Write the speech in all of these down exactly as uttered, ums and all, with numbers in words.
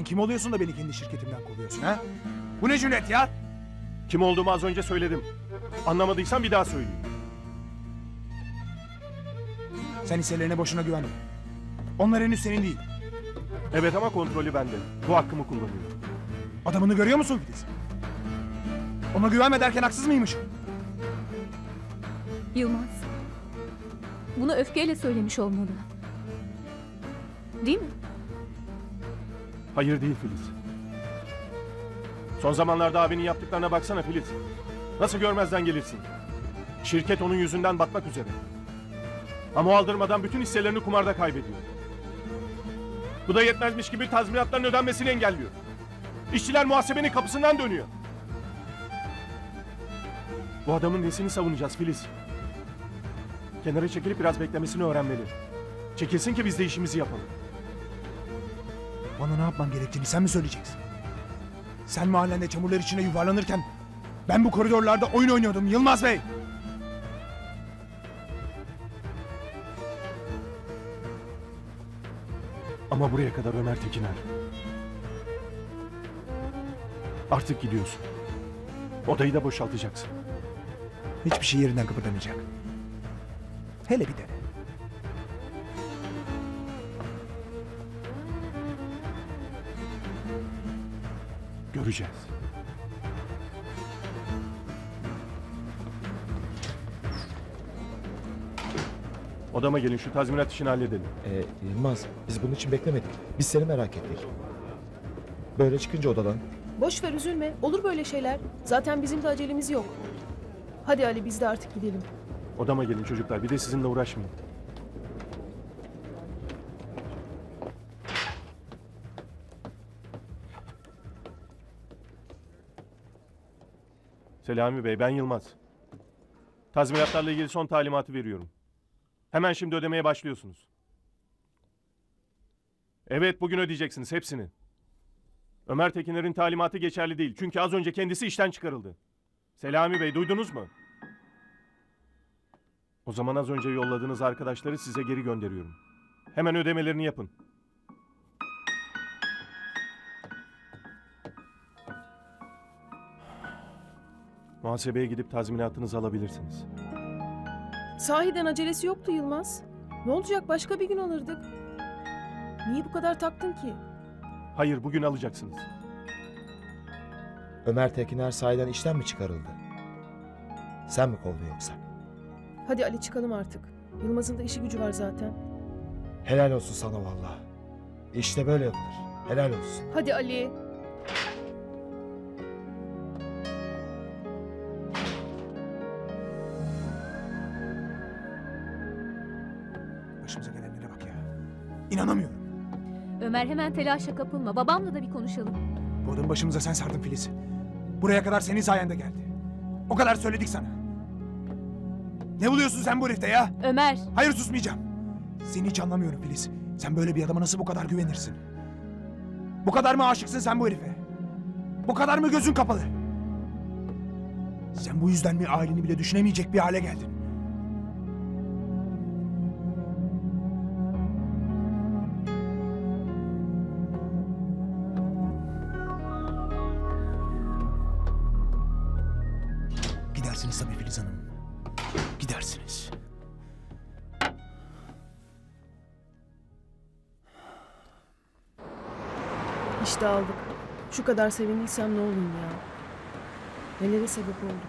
Sen kim oluyorsun da beni kendi şirketimden kovuyorsun ha? Bu ne cüret ya? Kim olduğumu az önce söyledim. Anlamadıysan bir daha söyleyeyim. Sen hisselerine boşuna güvenme. Onlar henüz senin değil. Evet ama kontrolü bende. Bu hakkımı kullanıyorum. Adamını görüyor musun Filiz? Ona güvenme derken haksız mıymış? Yılmaz. Bunu öfkeyle söylemiş olmalı. Değil mi? Hayır değil Filiz. Son zamanlarda abinin yaptıklarına baksana Filiz. Nasıl görmezden gelirsin? Şirket onun yüzünden batmak üzere. Ama o aldırmadan bütün hisselerini kumarda kaybediyor. Bu da yetmezmiş gibi tazminatların ödenmesini engelliyor. İşçiler muhasebenin kapısından dönüyor. Bu adamın nesini savunacağız Filiz? Kenara çekilip biraz beklemesini öğrenmeli. Çekilsin ki biz de işimizi yapalım. Bana ne yapmam gerektiğini sen mi söyleyeceksin? Sen mahallende çamurlar içine yuvarlanırken ben bu koridorlarda oyun oynuyordum Yılmaz Bey. Ama buraya kadar Ömer Tekiner. Artık gidiyorsun. Odayı da boşaltacaksın. Hiçbir şey yerinden kıpırdamayacak. Hele bir dene. Göreceğiz. Odama gelin, şu tazminat işini halledelim. Ee, Yılmaz, biz bunun için beklemedik. Biz seni merak ettik. Böyle çıkınca odadan. Boş ver, üzülme. Olur böyle şeyler. Zaten bizim de acelemiz yok. Hadi Ali, biz de artık gidelim. Odama gelin çocuklar, bir de sizinle uğraşmayın. Selami Bey, ben Yılmaz. Tazminatlarla ilgili son talimatı veriyorum. Hemen şimdi ödemeye başlıyorsunuz. Evet, bugün ödeyeceksiniz hepsini. Ömer Tekiner'in talimatı geçerli değil. Çünkü az önce kendisi işten çıkarıldı. Selami Bey, duydunuz mu? O zaman az önce yolladığınız arkadaşları size geri gönderiyorum. Hemen ödemelerini yapın. Muhasebeye gidip tazminatınızı alabilirsiniz. Sahiden acelesi yoktu Yılmaz. Ne olacak, başka bir gün alırdık. Niye bu kadar taktın ki? Hayır, bugün alacaksınız. Ömer Tekiner sahiden işten mi çıkarıldı? Sen mi kovdun yoksa? Hadi Ali, çıkalım artık. Yılmaz'ın da işi gücü var zaten. Helal olsun sana vallahi. İşte böyle yapılır. Helal olsun. Hadi Ali. Başımıza gelenlere bak ya. İnanamıyorum. Ömer, hemen telaşa kapılma. Babamla da bir konuşalım. Bu adamı başımıza sen sardın Filiz. Buraya kadar senin sayende geldi. O kadar söyledik sana. Ne buluyorsun sen bu herifte ya? Ömer. Hayır, susmayacağım. Seni hiç anlamıyorum Filiz. Sen böyle bir adama nasıl bu kadar güvenirsin? Bu kadar mı aşıksın sen bu herife? Bu kadar mı gözün kapalı? Sen bu yüzden mi aileni bile düşünemeyecek bir hale geldin? Gidersiniz tabii Filiz Hanım. Gidersiniz. İşte aldık. Şu kadar sevindiysem ne olayım ya. Nelere sebep olduk.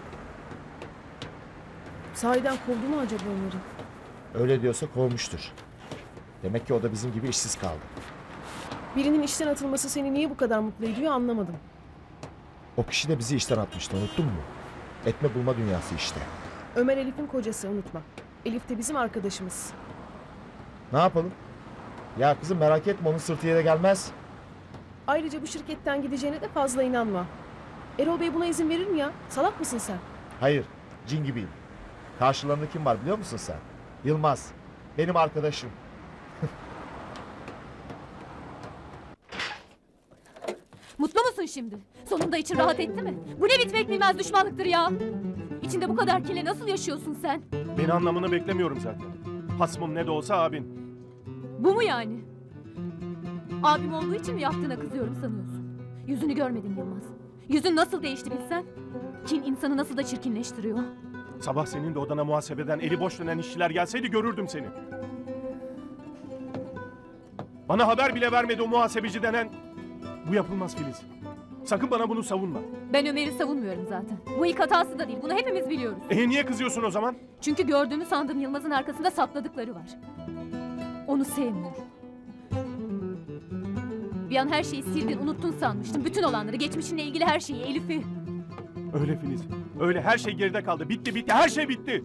Sahiden kovdu mu acaba Ömer'i? Öyle diyorsa kovmuştur. Demek ki o da bizim gibi işsiz kaldı. Birinin işten atılması seni niye bu kadar mutlu ediyor anlamadım. O kişi de bizi işten atmıştı, unuttun mu? Etme bulma dünyası işte. Ömer Elif'in kocası, unutma. Elif de bizim arkadaşımız. Ne yapalım? Ya kızım merak etme, onun sırtı yere gelmez. Ayrıca bu şirketten gideceğine de fazla inanma. Erol Bey buna izin verir mi ya? Salak mısın sen? Hayır, cin gibiyim. Karşılarında kim var biliyor musun sen? Yılmaz. Benim arkadaşım. Mutlu musun şimdi? Sonunda için rahat etti mi? Bu ne bitmek bilmez düşmanlıktır ya. İçinde bu kadar kirle nasıl yaşıyorsun sen? Beni anlamını beklemiyorum zaten. Hasmım ne de olsa abin. Bu mu yani? Abim olduğu için mi yaptığına kızıyorum sanıyorsun? Yüzünü görmedin Yılmaz. Yüzün nasıl değişti bilsen. Kin insanı nasıl da çirkinleştiriyor. Sabah senin de odana muhasebeden eli boş dönen işçiler gelseydi görürdüm seni. Bana haber bile vermedi o muhasebeci denen. Bu yapılmaz Filiz. Sakın bana bunu savunma. Ben Ömer'i savunmuyorum zaten. Bu ilk hatası da değil. Bunu hepimiz biliyoruz. E niye kızıyorsun o zaman? Çünkü gördüğümü sandığım Yılmaz'ın arkasında sakladıkları var. Onu sevmiyorum. Bir an her şeyi sildin, unuttun sanmıştım. Bütün olanları, geçmişinle ilgili her şeyi, Elif'i. Öyle Filiz. Öyle her şey geride kaldı. Bitti bitti. Her şey bitti.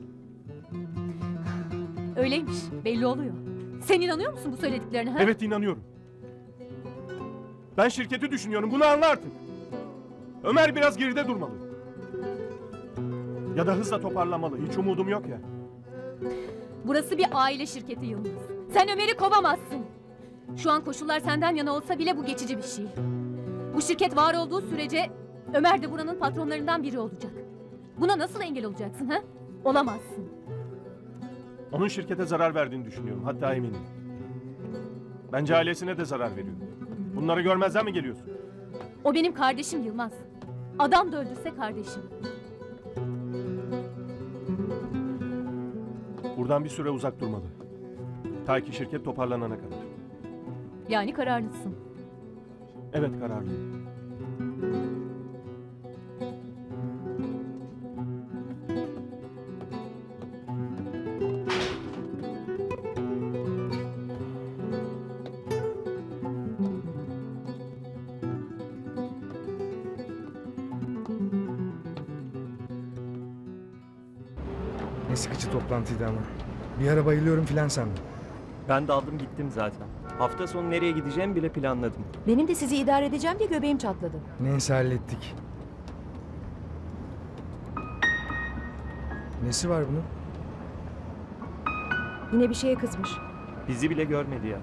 Öyleymiş. Belli oluyor. Sen inanıyor musun bu söylediklerine? Ha? Evet inanıyorum. Ben şirketi düşünüyorum. Bunu anla artık. Ömer biraz geride durmalı. Ya da hızla toparlamalı. Hiç umudum yok ya. Burası bir aile şirketi Yılmaz. Sen Ömer'i kovamazsın. Şu an koşullar senden yana olsa bile bu geçici bir şey. Bu şirket var olduğu sürece Ömer de buranın patronlarından biri olacak. Buna nasıl engel olacaksın ha? Olamazsın. Onun şirkete zarar verdiğini düşünüyorum. Hatta eminim. Bence ailesine de zarar veriyor. Bunları görmezden mi geliyorsun? O benim kardeşim Yılmaz. Adam da öldürse kardeşim. Buradan bir süre uzak durmalı. Ta ki şirket toparlanana kadar. Yani kararlısın. Evet kararlıyım. Ne sıkıcı toplantıydı ama. Bir ara bayılıyorum filan sandım. Ben de aldım gittim zaten. Hafta sonu nereye gideceğimi bile planladım. Benim de sizi idare edeceğim diye göbeğim çatladı. Neyse hallettik. Nesi var bunun? Yine bir şeye kızmış. Bizi bile görmedi ya.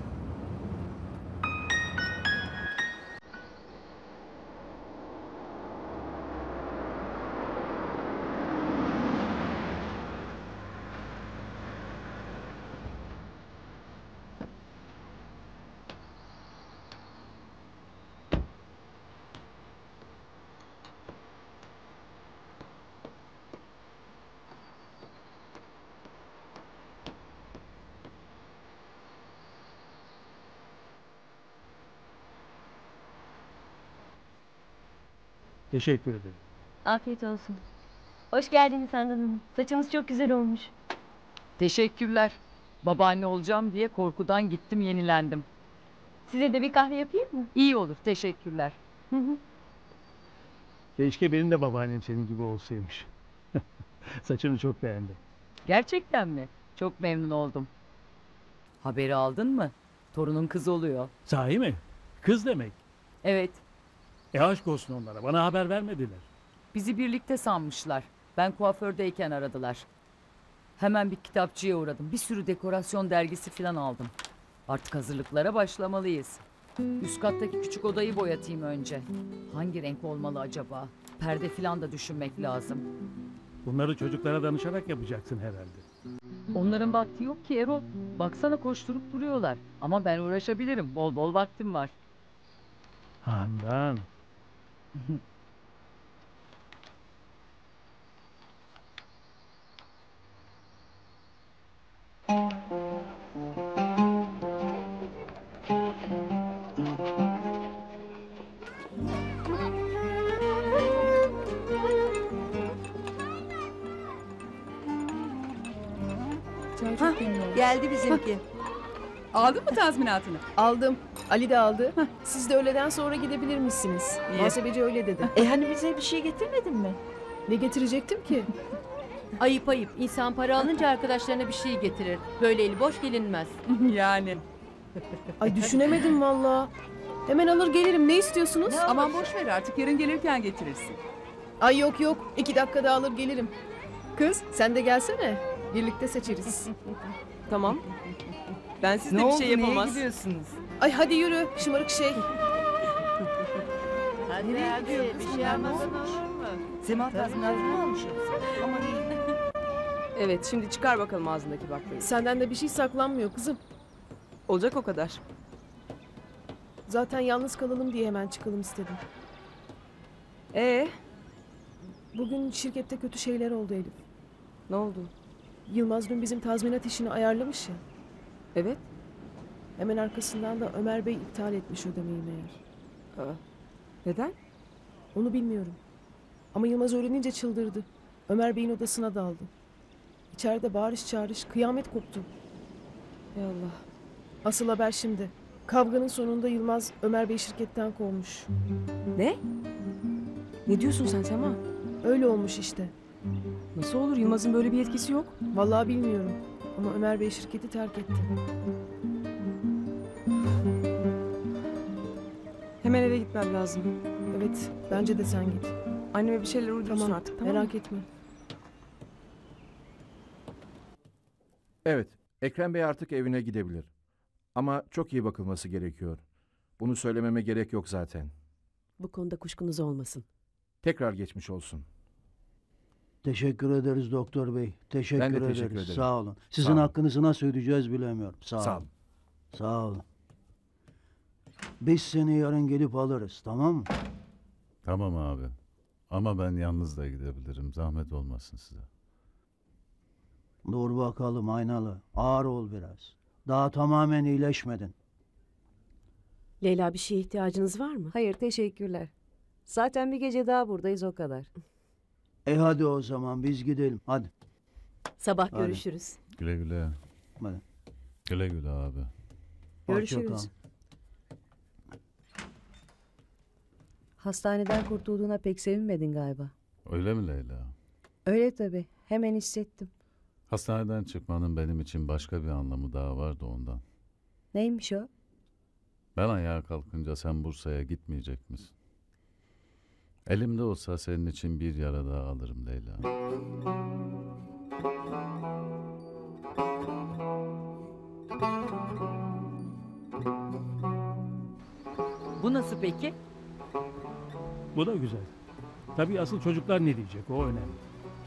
Teşekkür ederim. Afiyet olsun. Hoş geldiniz Handan Hanım. Saçınız çok güzel olmuş. Teşekkürler. Babaanne olacağım diye korkudan gittim yenilendim. Size de bir kahve yapayım mı? İyi olur, teşekkürler. Hı hı. Keşke benim de babaannem senin gibi olsaymış. Saçını çok beğendim. Gerçekten mi? Çok memnun oldum. Haberi aldın mı? Torunun kız oluyor. Sahi mi? Kız demek. Evet, E aşk olsun onlara. Bana haber vermediler. bizi birlikte sanmışlar. Ben kuafördeyken aradılar. Hemen bir kitapçıya uğradım. Bir sürü dekorasyon dergisi falan aldım. Artık hazırlıklara başlamalıyız. Üst kattaki küçük odayı boyatayım önce. Hangi renk olmalı acaba? Perde falan da düşünmek lazım. Bunları çocuklara danışarak yapacaksın herhalde. Onların vakti yok ki Erol. Baksana koşturup duruyorlar. Ama ben uğraşabilirim. Bol bol vaktim var. Handan. Geldi bizimki. Aldın mı tazminatını? Aldım. Ali de aldı. Siz de öğleden sonra gidebilirmişsiniz. Muhasebeci öyle dedi. E hani bize bir şey getirmedin mi? Ne getirecektim ki? Ayıp ayıp. İnsan para alınca arkadaşlarına bir şey getirir. Böyle eli boş gelinmez. Yani. Ay düşünemedim valla. Hemen alır gelirim. Ne istiyorsunuz? Aman boş ver artık yarın gelirken getirirsin. Ay yok yok. İki dakikada alır gelirim. Kız sen de gelsene. Birlikte seçeriz. Tamam. Ben sizde Ne bir oldu, şey neye yapamaz. gidiyorsunuz? Ay hadi yürü şımarık şey. Hadi hadi bir şey yapmasın olur mu? Sema tazminatını mı almış? Evet, şimdi çıkar bakalım ağzındaki baklayı. Senden de bir şey saklanmıyor kızım. Olacak o kadar. Zaten yalnız kalalım diye hemen çıkalım istedim. Ee, Bugün şirkette kötü şeyler oldu Elif. ne oldu? Yılmaz dün bizim tazminat işini ayarlamış ya. Evet. Hemen arkasından da Ömer Bey iptal etmiş ödemeyi meğer. Aa, neden? Onu bilmiyorum. Ama Yılmaz öğrenince çıldırdı. Ömer Bey'in odasına daldı. İçeride bağırış çağırış, kıyamet koptu. Ey Allah. Asıl haber şimdi. Kavganın sonunda Yılmaz Ömer Bey şirketten kovmuş. Ne? Ne diyorsun sen Sema? Öyle olmuş işte. Nasıl olur? Yılmaz'ın böyle bir yetkisi yok. Vallahi bilmiyorum. Ama Ömer Bey şirketi terk etti. Hemen eve gitmem lazım. Evet, bence de sen git. Anneme bir şeyler uydursun Tamam, artık, tamam merak mı? etme. Evet, Ekrem Bey artık evine gidebilir. Ama çok iyi bakılması gerekiyor. Bunu söylememe gerek yok zaten. Bu konuda kuşkunuz olmasın. Tekrar geçmiş olsun. Teşekkür ederiz doktor bey. Teşekkür Ben de ederiz. teşekkür ederim. Sağ olun. Sizin Sağ olun. hakkınızı nasıl ödeyeceğiz bilemiyorum. Sağ, Sağ olun. olun. Sağ olun. Biz seni yarın gelip alırız, tamam mı? Tamam abi. Ama ben yalnız da gidebilirim. Zahmet olmasın size. Dur bakalım aynalı. Ağır ol biraz. Daha tamamen iyileşmedin. Leyla, bir şeye ihtiyacınız var mı? Hayır, teşekkürler. Zaten bir gece daha buradayız, o kadar. E hadi o zaman biz gidelim. Hadi. Sabah Hadi. görüşürüz. Güle güle. Hadi. Güle güle abi. Görüşürüz. Hoşça kal. Hastaneden kurtulduğuna pek sevinmedin galiba. Öyle mi Leyla? Öyle tabii. Hemen hissettim. Hastaneden çıkmanın benim için başka bir anlamı daha vardı ondan. Neymiş o? Ben ayağa kalkınca sen Bursa'ya gitmeyecek misin? Elimde olsa senin için bir yara daha alırım Leyla. Bu nasıl peki? Bu da güzel. Tabii asıl çocuklar ne diyecek o önemli.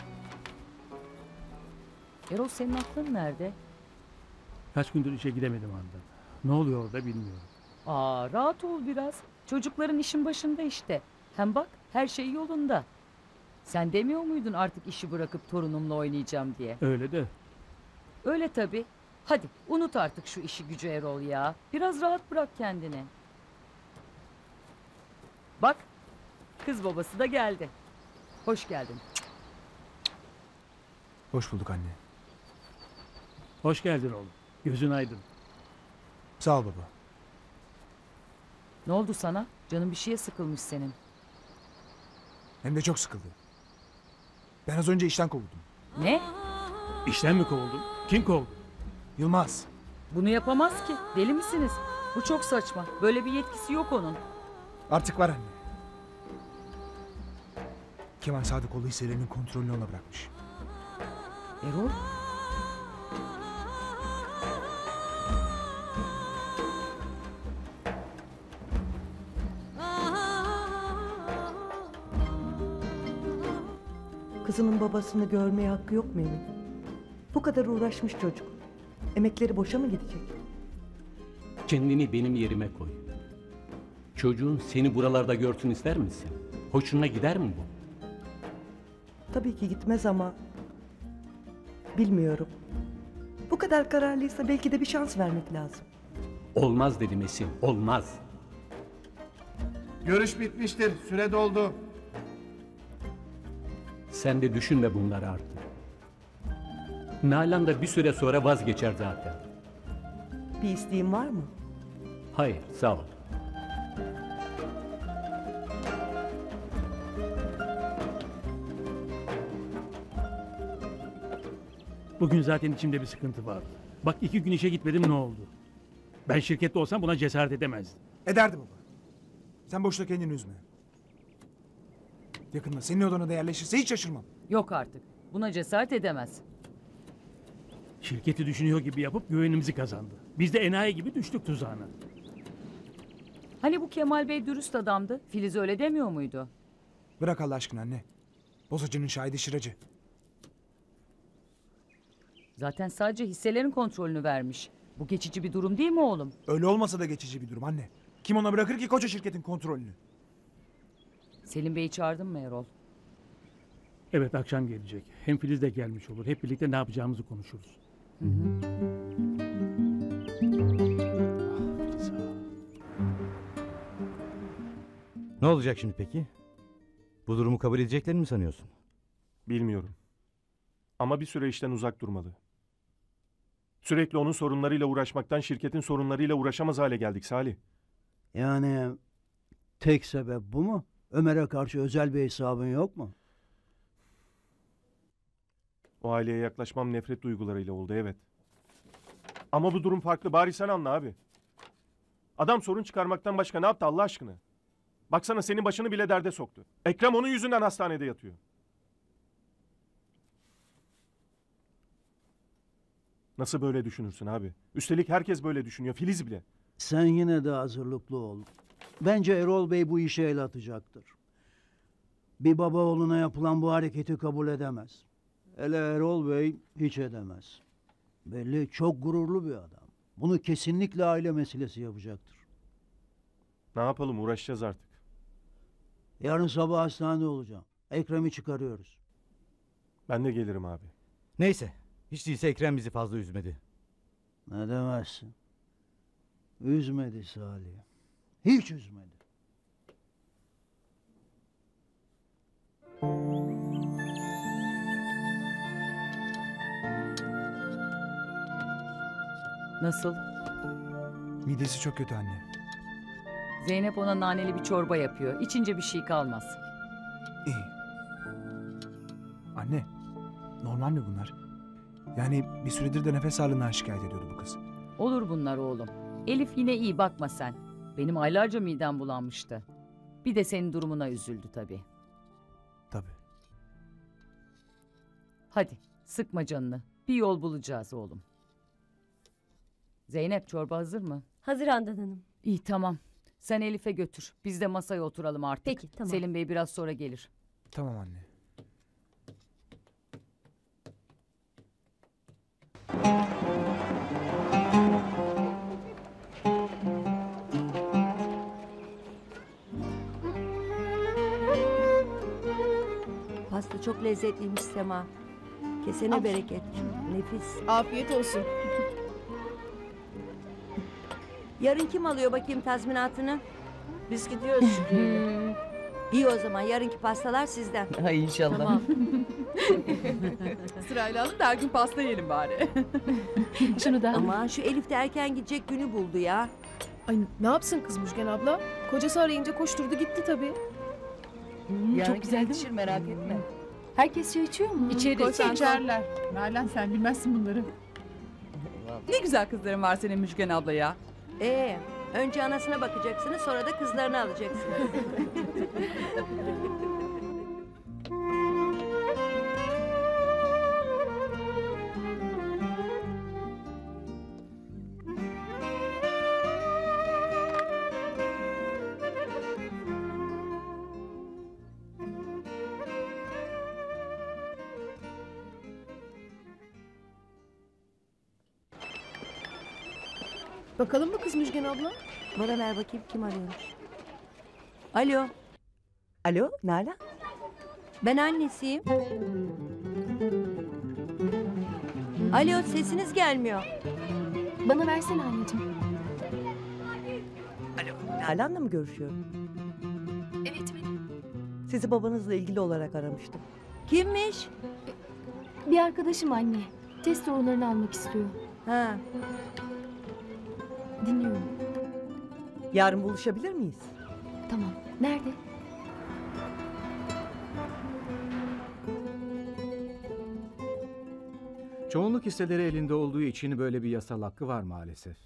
Erol senin aklın nerede? Kaç gündür işe gidemedim Handan. Ne oluyor orada bilmiyorum. Aa, rahat ol biraz. Çocukların işin başında işte. Hem bak her şey yolunda. Sen demiyor muydun artık işi bırakıp torunumla oynayacağım diye? Öyle de. Öyle tabii. Hadi unut artık şu işi gücü Erol ya. Biraz rahat bırak kendini. Bak kız babası da geldi. Hoş geldin. Hoş bulduk anne. Hoş geldin oğlum. Gözün aydın. Sağ ol baba. Ne oldu sana? Canın bir şeye sıkılmış senin. Hem de çok sıkıldı. Ben az önce işten kovuldum. Ne? İşten mi kovuldun? Kim kovdu? Yılmaz. Bunu yapamaz ki. Deli misiniz? Bu çok saçma. Böyle bir yetkisi yok onun. Artık var anne. Kemal Sadıkoğlu hisselerinin kontrolünü ona bırakmış. Erol? Kızının babasını görmeye hakkı yok mu Emin? Bu kadar uğraşmış çocuk. Emekleri boşa mı gidecek? Kendini benim yerime koy. Çocuğun seni buralarda görsün ister misin? Hoşuna gider mi bu? Tabii ki gitmez ama... Bilmiyorum. Bu kadar kararlıysa belki de bir şans vermek lazım. Olmaz dedim Esin, olmaz. Görüş bitmiştir. Süre doldu. Sen de düşünme bunları artık. Nalan da bir süre sonra vazgeçer zaten. Bir isteğin var mı? Hayır, sağ ol. Bugün zaten içimde bir sıkıntı vardı. Bak iki gün işe gitmedim ne oldu? Ben şirkette olsam buna cesaret edemezdim. Ederdi baba. Sen boşuna kendini üzme. Yakında senin odana da yerleşirse hiç şaşırmam. Yok artık. Buna cesaret edemez. Şirketi düşünüyor gibi yapıp güvenimizi kazandı. Biz de enayi gibi düştük tuzağına. Hani bu Kemal Bey dürüst adamdı. Filiz öyle demiyor muydu? Bırak Allah aşkına anne. Bozacının şahidi Şıracı. Zaten sadece hisselerin kontrolünü vermiş. Bu geçici bir durum değil mi oğlum? Öyle olmasa da geçici bir durum anne. Kim ona bırakır ki koca şirketin kontrolünü? Selim Bey'i çağırdın mı Erol? Evet, akşam gelecek. Hem Filiz de gelmiş olur. Hep birlikte ne yapacağımızı konuşuruz. Hı hı. Ne olacak şimdi peki? Bu durumu kabul edeceklerini mi sanıyorsun? Bilmiyorum. Ama bir süre işten uzak durmalı. Sürekli onun sorunlarıyla uğraşmaktan şirketin sorunlarıyla uğraşamaz hale geldik Salih. Yani tek sebep bu mu? Ömer'e karşı özel bir hesabın yok mu? O aileye yaklaşmam nefret duygularıyla oldu, evet. Ama bu durum farklı. Bari sen anla abi. Adam sorun çıkarmaktan başka ne yaptı Allah aşkına? Baksana senin başını bile derde soktu. Ekrem onun yüzünden hastanede yatıyor. Nasıl böyle düşünürsün abi? Üstelik herkes böyle düşünüyor. Filiz bile. Sen yine de hazırlıklı ol. Bence Erol Bey bu işe el atacaktır. Bir baba oğluna yapılan bu hareketi kabul edemez. Hele Erol Bey hiç edemez. Belli çok gururlu bir adam. Bunu kesinlikle aile meselesi yapacaktır. Ne yapalım, uğraşacağız artık. Yarın sabah hastanede olacağım. Ekrem'i çıkarıyoruz. Ben de gelirim abi. Neyse. Hiç değilse Ekrem bizi fazla üzmedi. Ne demezsin. Üzmedi Salih. Hiç üzmedi. Nasıl? Midesi çok kötü anne. Zeynep ona naneli bir çorba yapıyor. İçince bir şey kalmaz. İyi. Anne, normal mi bunlar? Yani bir süredir de nefes ağrından şikayet ediyordu bu kız. Olur bunlar oğlum. Elif yine iyi, bakma sen. Benim aylarca midem bulanmıştı. Bir de senin durumuna üzüldü tabii. Tabii. Hadi sıkma canını. Bir yol bulacağız oğlum. Zeynep, çorba hazır mı? Hazır Handan Hanım. İyi, tamam. Sen Elif'e götür. Biz de masaya oturalım artık. Peki, tamam. Selim Bey biraz sonra gelir. Tamam anne. Pasta çok lezzetliymiş Sema. Kesene Af- bereket. Nefis. Afiyet olsun. Yarın kim alıyor bakayım tazminatını? Biz gidiyoruz Şükrü'yle. Hmm. İyi o zaman yarınki pastalar sizden. Ay inşallah. Tamam. Sırayla alın da her gün pasta yiyelim bari. Şunu da. Aman şu Elif de erken gidecek günü buldu ya. Ay ne yapsın kız Müjgan abla? Kocası arayınca koşturdu gitti tabii. Hmm, çok güzel yetişir, merak etme. Herkes su içiyor mu? İçeri. Koy sen, içerler. Nalan sen bilmezsin bunları. Ne güzel kızların var senin Müjgan abla ya. Ee, önce anasına bakacaksınız sonra da kızlarını alacaksınız. Bakalım mı kız Müjgan abla? Bana ver bakayım kim arıyormuş. Alo. Alo Nalan? Ben annesiyim. Alo sesiniz gelmiyor. Bana versene anneciğim. Alo Nalan'la mı görüşüyorum? Evet benim. Sizi babanızla ilgili olarak aramıştım. Kimmiş? Bir arkadaşım anne. Test sorularını almak istiyor. Ha. Dinliyorum. Yarın buluşabilir miyiz? Tamam. Nerede? Çoğunluk hisseleri elinde olduğu için böyle bir yasal hakkı var maalesef.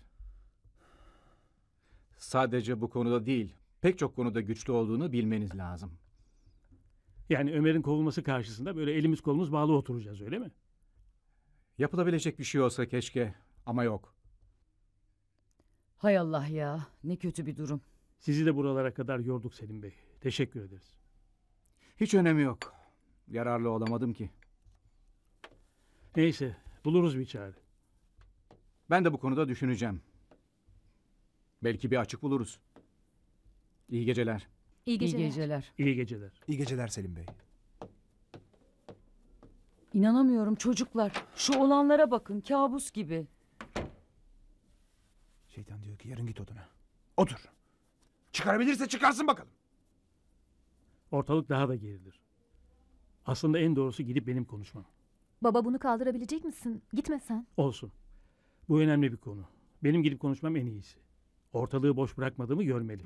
Sadece bu konuda değil, pek çok konuda güçlü olduğunu bilmeniz lazım. Yani Ömer'in kovulması karşısında böyle elimiz kolumuz bağlı oturacağız, öyle mi? Yapılabilecek bir şey olsa keşke ama yok. Hay Allah ya, ne kötü bir durum. Sizi de buralara kadar yorduk Selim Bey. Teşekkür ederiz. Hiç önemi yok. Yararlı olamadım ki. Neyse, buluruz bir çare. Ben de bu konuda düşüneceğim. Belki bir açık buluruz. İyi geceler. İyi İyi geceler. geceler. İyi geceler. İyi geceler Selim Bey. İnanamıyorum çocuklar. Şu olanlara bakın, kabus gibi. Şeytan diyor ki yarın git odana. Otur. Çıkarabilirse çıkarsın bakalım. Ortalık daha da gerilir. Aslında en doğrusu gidip benim konuşmam. Baba bunu kaldırabilecek misin? Gitme sen. Olsun. Bu önemli bir konu. Benim gidip konuşmam en iyisi. Ortalığı boş bırakmadığımı görmeli.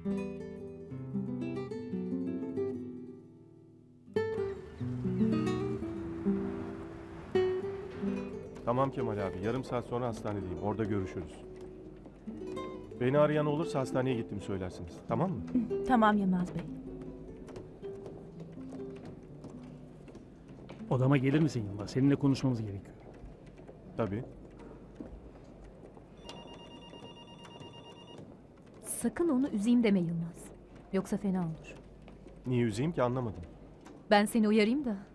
Tamam Kemal abi. Yarım saat sonra hastanedeyim. Orada görüşürüz. Beni arayan olursa hastaneye gittim söylersiniz. Tamam mı? Tamam Yılmaz Bey. Odama gelir misin Yılmaz? Seninle konuşmamız gerekiyor. Tabii. Sakın onu üzeyim deme Yılmaz. Yoksa fena olur. Niye üzeyim ki anlamadım. Ben seni uyarayım da.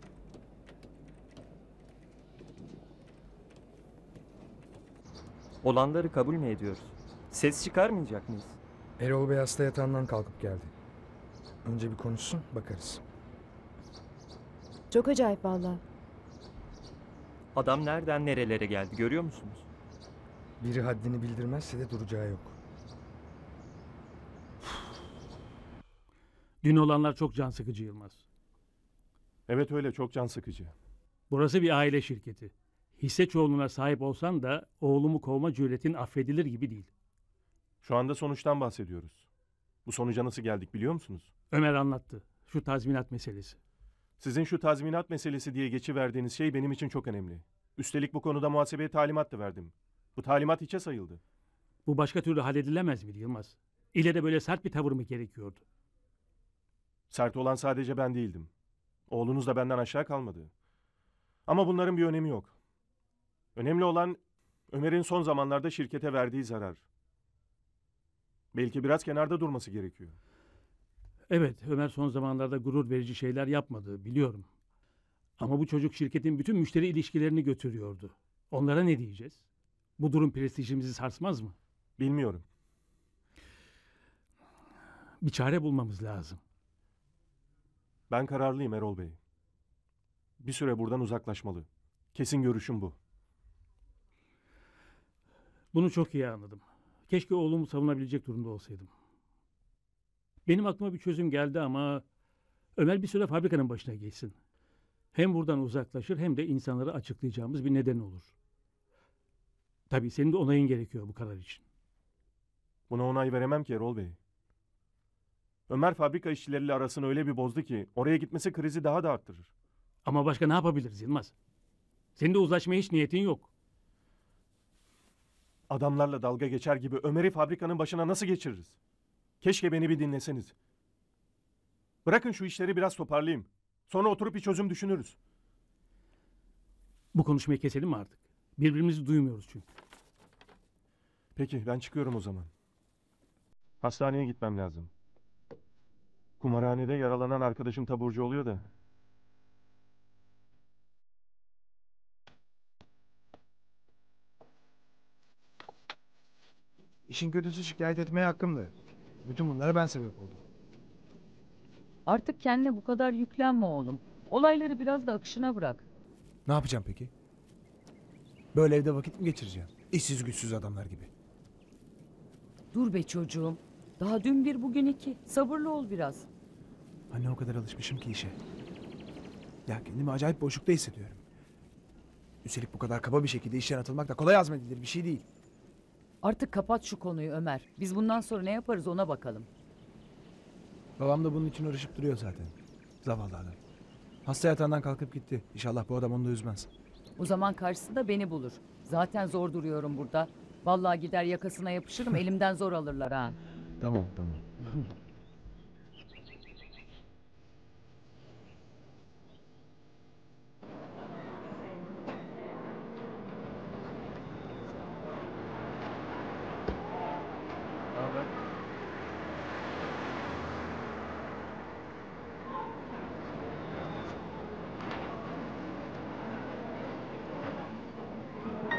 Olanları kabul mü ediyoruz? Ses çıkarmayacak mıyız? Erol Bey hasta yatağından kalkıp geldi. Önce bir konuşsun, bakarız. Çok acayip vallahi. Adam nereden nerelere geldi görüyor musunuz? Biri haddini bildirmezse de duracağı yok. Dün olanlar çok can sıkıcı Yılmaz. Evet öyle çok can sıkıcı. Burası bir aile şirketi. Hisse çoğunluğuna sahip olsan da oğlumu kovma cüretin affedilir gibi değil. Şu anda sonuçtan bahsediyoruz. Bu sonuca nasıl geldik biliyor musunuz? Ömer anlattı. Şu tazminat meselesi. Sizin şu tazminat meselesi diye geçiverdiğiniz şey benim için çok önemli. Üstelik bu konuda muhasebeye talimat da verdim. Bu talimat hiçe sayıldı. Bu başka türlü halledilemez miydi Yılmaz? İle de böyle sert bir tavır mı gerekiyordu? Sert olan sadece ben değildim. Oğlunuz da benden aşağı kalmadı. Ama bunların bir önemi yok. Önemli olan Ömer'in son zamanlarda şirkete verdiği zarar. Belki biraz kenarda durması gerekiyor. Evet, Ömer son zamanlarda gurur verici şeyler yapmadı, biliyorum. Ama bu çocuk şirketin bütün müşteri ilişkilerini götürüyordu. Onlara ne diyeceğiz? Bu durum prestijimizi sarsmaz mı? Bilmiyorum. Bir çare bulmamız lazım. Ben kararlıyım Erol Bey. Bir süre buradan uzaklaşmalı. Kesin görüşüm bu. Bunu çok iyi anladım. Keşke oğlumu savunabilecek durumda olsaydım. Benim aklıma bir çözüm geldi ama Ömer bir süre fabrikanın başına geçsin. Hem buradan uzaklaşır hem de insanlara açıklayacağımız bir neden olur. Tabii senin de onayın gerekiyor bu karar için. Buna onay veremem ki Erol Bey. Ömer fabrika işçileriyle arasını öyle bir bozdu ki oraya gitmesi krizi daha da arttırır. Ama başka ne yapabiliriz Yılmaz? Senin de uzlaşmaya hiç niyetin yok. Adamlarla dalga geçer gibi Ömer'i fabrikanın başına nasıl geçiririz? Keşke beni bir dinleseniz. Bırakın şu işleri biraz toparlayayım. Sonra oturup bir çözüm düşünürüz. Bu konuşmayı keselim mi artık? Birbirimizi duymuyoruz çünkü. Peki ben çıkıyorum o zaman. Hastaneye gitmem lazım. Kumarhanede yaralanan arkadaşım taburcu oluyor da. İşin kötüsü şikayet etmeye hakkımdı. Bütün bunlara ben sebep oldum. Artık kendine bu kadar yüklenme oğlum. Olayları biraz da akışına bırak. Ne yapacağım peki? Böyle evde vakit mi geçireceğim? İşsiz güçsüz adamlar gibi. Dur be çocuğum. Daha dün bir bugün iki. Sabırlı ol biraz. Anne o kadar alışmışım ki işe. Ya kendimi acayip boşlukta hissediyorum. Üstelik bu kadar kaba bir şekilde işten atılmak da kolay azmedilir bir şey değil. Artık kapat şu konuyu Ömer. Biz bundan sonra ne yaparız ona bakalım. Babam da bunun için uğraşıp duruyor zaten. Zavallı adam. Hasta yatağından kalkıp gitti. İnşallah bu adam onu da üzmez. O zaman karşısında beni bulur. Zaten zor duruyorum burada. Vallahi gider yakasına yapışırım elimden zor alırlar ha. Tamam tamam.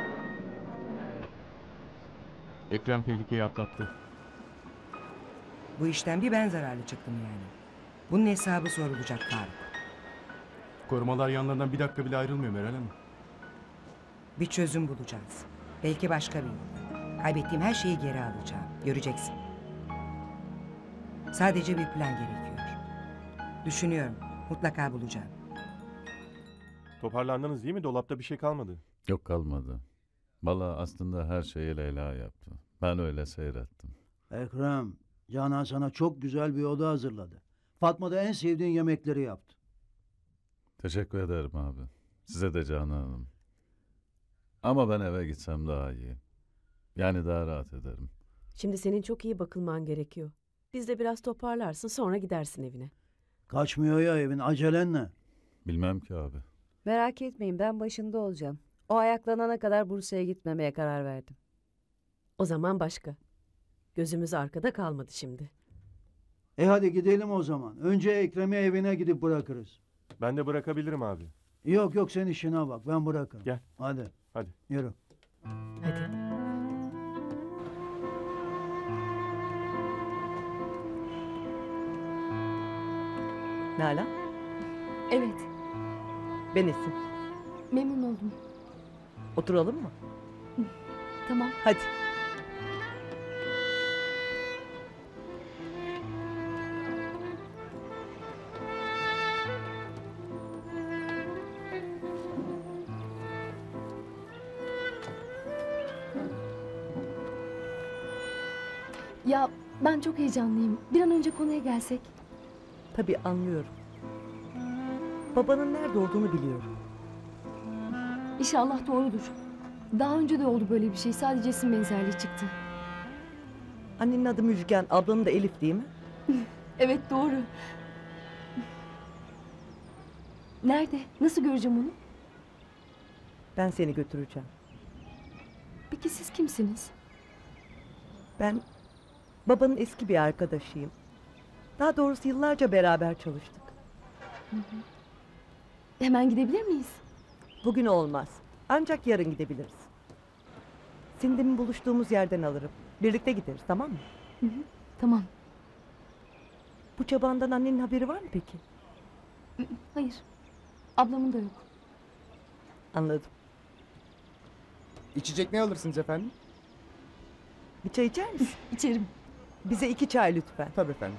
Ekrem tehlikeyi atlattı. Bu işten bir ben zararlı çıktım yani. Bunun hesabı sorulacak Faruk. Korumalar yanlarından bir dakika bile ayrılmıyor Meral Hanım. Bir çözüm bulacağız. Belki başka bir yolda. Kaybettiğim her şeyi geri alacağım. Göreceksin. Sadece bir plan gerekiyor. Düşünüyorum. Mutlaka bulacağım. Toparlandınız değil mi? Dolapta bir şey kalmadı. Yok kalmadı. Valla aslında her şeyi Leyla yaptı. Ben öyle seyrettim. Ekrem, Canan sana çok güzel bir oda hazırladı. Fatma da en sevdiğin yemekleri yaptı. Teşekkür ederim abi. Size de Canan Hanım. Ama ben eve gitsem daha iyi. Yani daha rahat ederim. Şimdi senin çok iyi bakılman gerekiyor. Biz de biraz toparlarsın, sonra gidersin evine. Kaçmıyor ya evin, acelen ne? Bilmem ki abi. Merak etmeyin, ben başında olacağım. O ayaklanana kadar Bursa'ya gitmemeye karar verdim. O zaman başka. Gözümüz arkada kalmadı şimdi. E hadi gidelim o zaman. Önce Ekrem'i evine gidip bırakırız. Ben de bırakabilirim abi. Yok yok, sen işine bak, ben bırakırım. Gel. Hadi. Hadi. Yürü. Hadi. Nalan, Evet, ben Esin. memnun oldum. Oturalım mı? Tamam. Hadi. Ya ben çok heyecanlıyım. Bir an önce konuya gelsek. Tabii anlıyorum. Babanın nerede olduğunu biliyorum. İnşallah doğrudur. Daha önce de oldu böyle bir şey. Sadece isim benzerliği çıktı. Annenin adı Müjgan, ablanın da Elif değil mi? Evet doğru. Nerede? Nasıl göreceğim onu? Ben seni götüreceğim. Peki siz kimsiniz? Ben babanın eski bir arkadaşıyım. Daha doğrusu yıllarca beraber çalıştık. Hı hı. Hemen gidebilir miyiz? Bugün olmaz. Ancak yarın gidebiliriz. Seni demin buluştuğumuz yerden alırım. Birlikte gideriz, tamam mı? Hı hı. Tamam. Bu çabandan annenin haberi var mı peki? Hayır. Ablamın da yok. Anladım. İçecek ne alırsınız efendim? Bir çay içer misin? İçerim. Bize iki çay lütfen. Tabii efendim.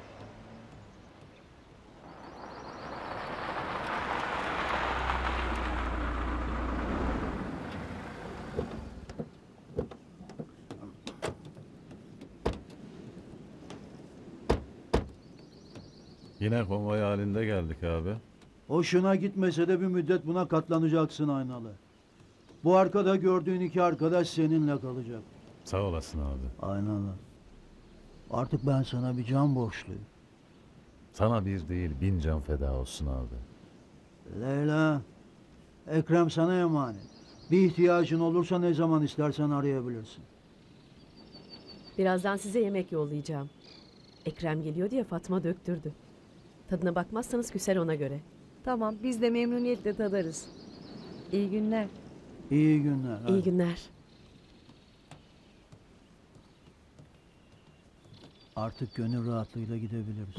Yine konvoy halinde geldik abi. Hoşuna gitmese de bir müddet buna katlanacaksın Aynalı. Bu arkada gördüğün iki arkadaş seninle kalacak. Sağ olasın abi. Aynalı. Artık ben sana bir can borçluyum. Sana bir değil bin can feda olsun abi. Leyla, Ekrem sana emanet. Bir ihtiyacın olursa ne zaman istersen arayabilirsin. Birazdan size yemek yollayacağım. Ekrem geliyor diye Fatma döktürdü. Tadına bakmazsanız küser ona göre. Tamam, biz de memnuniyetle tadarız. İyi günler. İyi günler. İyi hadi. günler. Artık gönül rahatlığıyla gidebiliriz.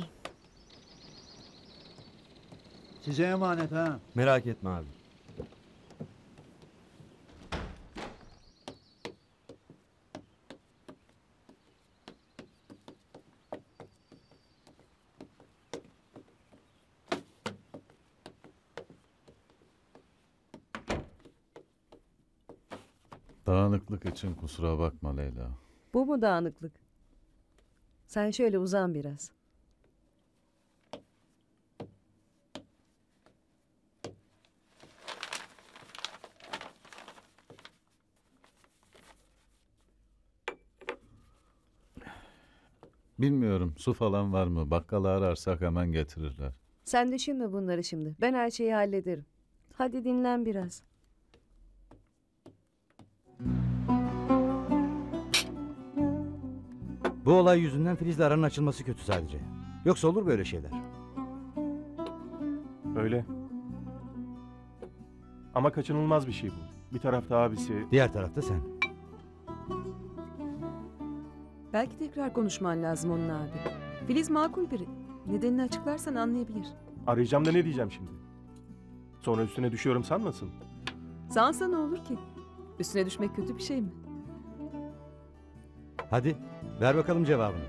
Size emanet ha. Merak etme abi. Dağınıklık için kusura bakma Leyla. Bu mu dağınıklık? Sen şöyle uzan biraz. Bilmiyorum su falan var mı? Bakkalı ararsak hemen getirirler. Sen düşünme bunları şimdi. Ben her şeyi hallederim. Hadi dinlen biraz. Bu olay yüzünden Filiz'le aranın açılması kötü sadece. Yoksa olur böyle şeyler. Öyle. Ama kaçınılmaz bir şey bu. Bir tarafta abisi... Diğer tarafta sen. Belki tekrar konuşman lazım onunla abi. Filiz makul biri. Nedenini açıklarsan anlayabilir. Arayacağım da ne diyeceğim şimdi? Sonra üstüne düşüyorum sanmasın. Sansa ne olur ki? Üstüne düşmek kötü bir şey mi? Hadi ver bakalım cevabını.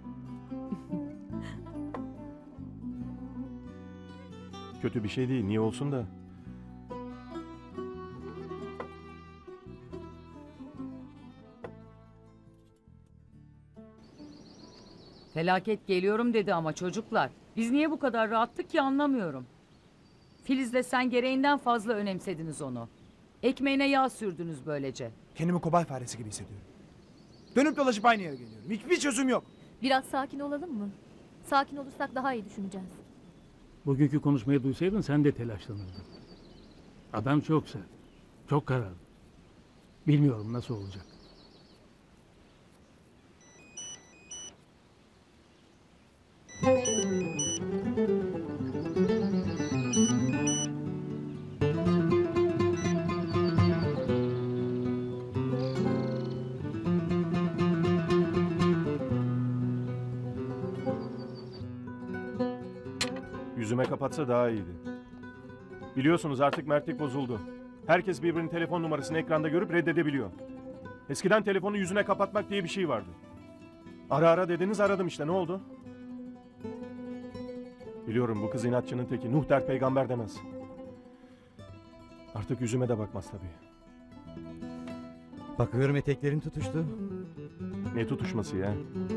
Kötü bir şey değil. Niye olsun da? Felaket geliyorum dedi ama çocuklar. Biz niye bu kadar rahattık ki anlamıyorum. Filiz'le sen gereğinden fazla önemsediniz onu. Ekmeğine yağ sürdünüz böylece. Kendimi kobay faresi gibi hissediyorum. Dönüp dolaşıp aynı yere geliyorum. Hiçbir çözüm yok. Biraz sakin olalım mı? Sakin olursak daha iyi düşüneceğiz. Bugünkü konuşmayı duysaydın sen de telaşlanırdın. Adam çok sert. Çok kararlı. Bilmiyorum nasıl olacak. Yüzüme kapatsa daha iyiydi. Biliyorsunuz artık mertlik bozuldu. Herkes birbirinin telefon numarasını ekranda görüp reddedebiliyor. Eskiden telefonu yüzüne kapatmak diye bir şey vardı. Ara ara dediniz, aradım işte, ne oldu? Biliyorum bu kız inatçının teki. Nuh der peygamber demez. Artık yüzüme de bakmaz tabii. Bakıyorum eteklerin tutuştu. Ne tutuşması ya?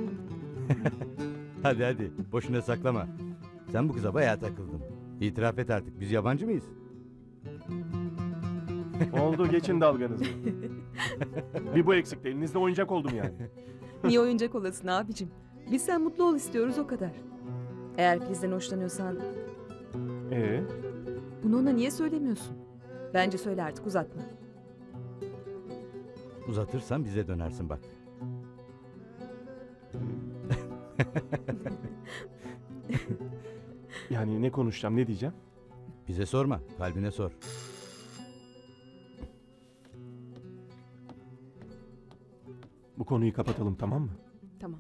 Hadi hadi boşuna saklama. Sen bu kıza bayağı takıldın. İtiraf et artık, biz yabancı mıyız? Oldu, geçin dalganızı. Bir bu eksikti, elinizde oyuncak oldum yani. Niye oyuncak olasın abicim? Biz sen mutlu ol istiyoruz o kadar. Eğer Filiz'den hoşlanıyorsan Ee? bunu ona niye söylemiyorsun? Bence söyle artık, uzatma. Uzatırsan bize dönersin bak. Yani ne konuşacağım, ne diyeceğim? Bize sorma, kalbine sor. Bu konuyu kapatalım, tamam mı? Tamam.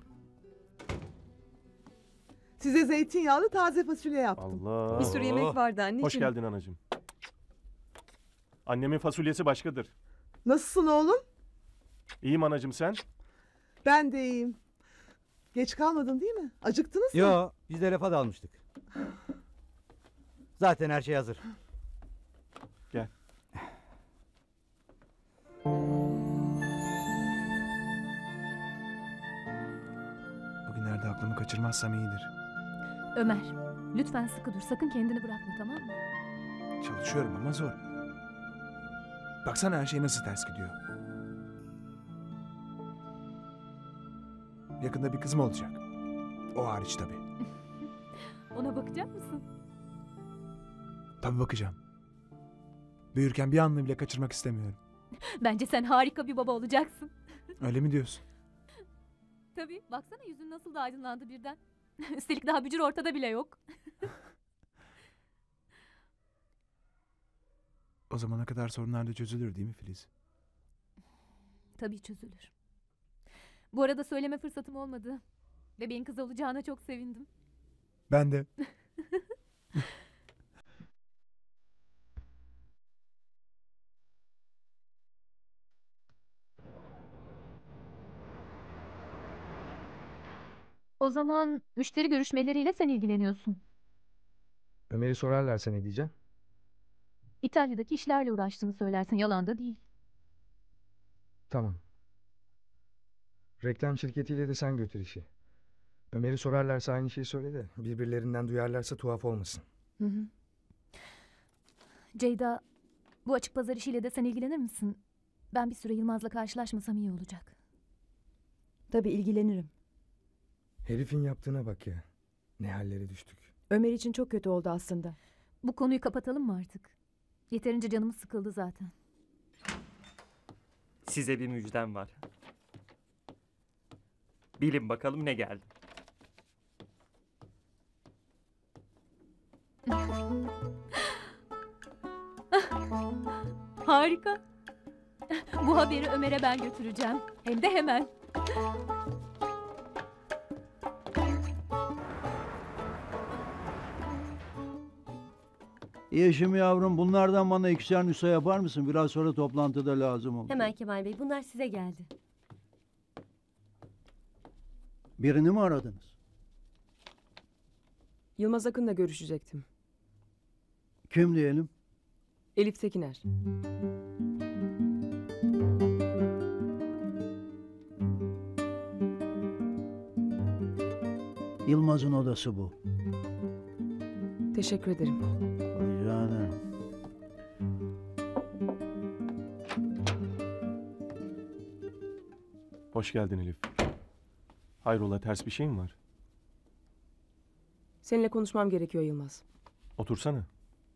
Size zeytinyağlı taze fasulye yaptım. Allah. Bir sürü yemek vardı anneciğim. Hoş geldin anacığım. Annemin fasulyesi başkadır. Nasılsın oğlum? İyiyim anacığım, sen? Ben de iyiyim. Geç kalmadın değil mi? Acıktınız mı? Yo, biz de lafa dalmıştık. Zaten her şey hazır. Gel. Bugünlerde aklımı kaçırmazsam iyidir. Ömer, lütfen sıkı dur. Sakın kendini bırakma, tamam mı? Çalışıyorum ama zor. Baksana her şey nasıl ters gidiyor. Yakında bir kızım olacak. O hariç tabii. Ona bakacak mısın? Tabii bakacağım. Büyürken bir anını bile kaçırmak istemiyorum. Bence sen harika bir baba olacaksın. Öyle mi diyorsun? Tabii. Baksana yüzün nasıl da aydınlandı birden. Üstelik daha bücür ortada bile yok. O zamana kadar sorunlar da çözülür değil mi Filiz? Tabii çözülür. Bu arada söyleme fırsatım olmadı. Bebeğin kız olacağına çok sevindim. Ben de. O zaman müşteri görüşmeleriyle sen ilgileniyorsun. Ömer'i sorarlarsa ne diyeceğim? İtalya'daki işlerle uğraştığını söylersin. Yalan da değil. Tamam. Reklam şirketiyle de sen götür işi. Ömer'i sorarlarsa aynı şeyi söyle de birbirlerinden duyarlarsa tuhaf olmasın. Hı hı. Ceyda, bu açık pazar işiyle de sen ilgilenir misin? Ben bir süre Yılmaz'la karşılaşmasam iyi olacak. Tabii ilgilenirim. Herifin yaptığına bak ya. Ne hallere düştük. Ömer için çok kötü oldu aslında. Bu konuyu kapatalım mı artık? Yeterince canımız sıkıldı zaten. Size bir müjdem var. Bilin bakalım ne geldi. Harika. Bu haberi Ömer'e ben götüreceğim. Hem de hemen. Yeşim yavrum bunlardan bana ikişer nüsa yapar mısın? Biraz sonra toplantıda lazım olur. Hemen Kemal Bey, bunlar size geldi. Birini mi aradınız? Yılmaz Akın'la görüşecektim. Kim diyelim? Elif Tekiner. Yılmaz'ın odası bu. Teşekkür ederim. Rica ederim. Hoş geldin Elif. Hayrola, ters bir şey mi var? Seninle konuşmam gerekiyor Yılmaz. Otursana.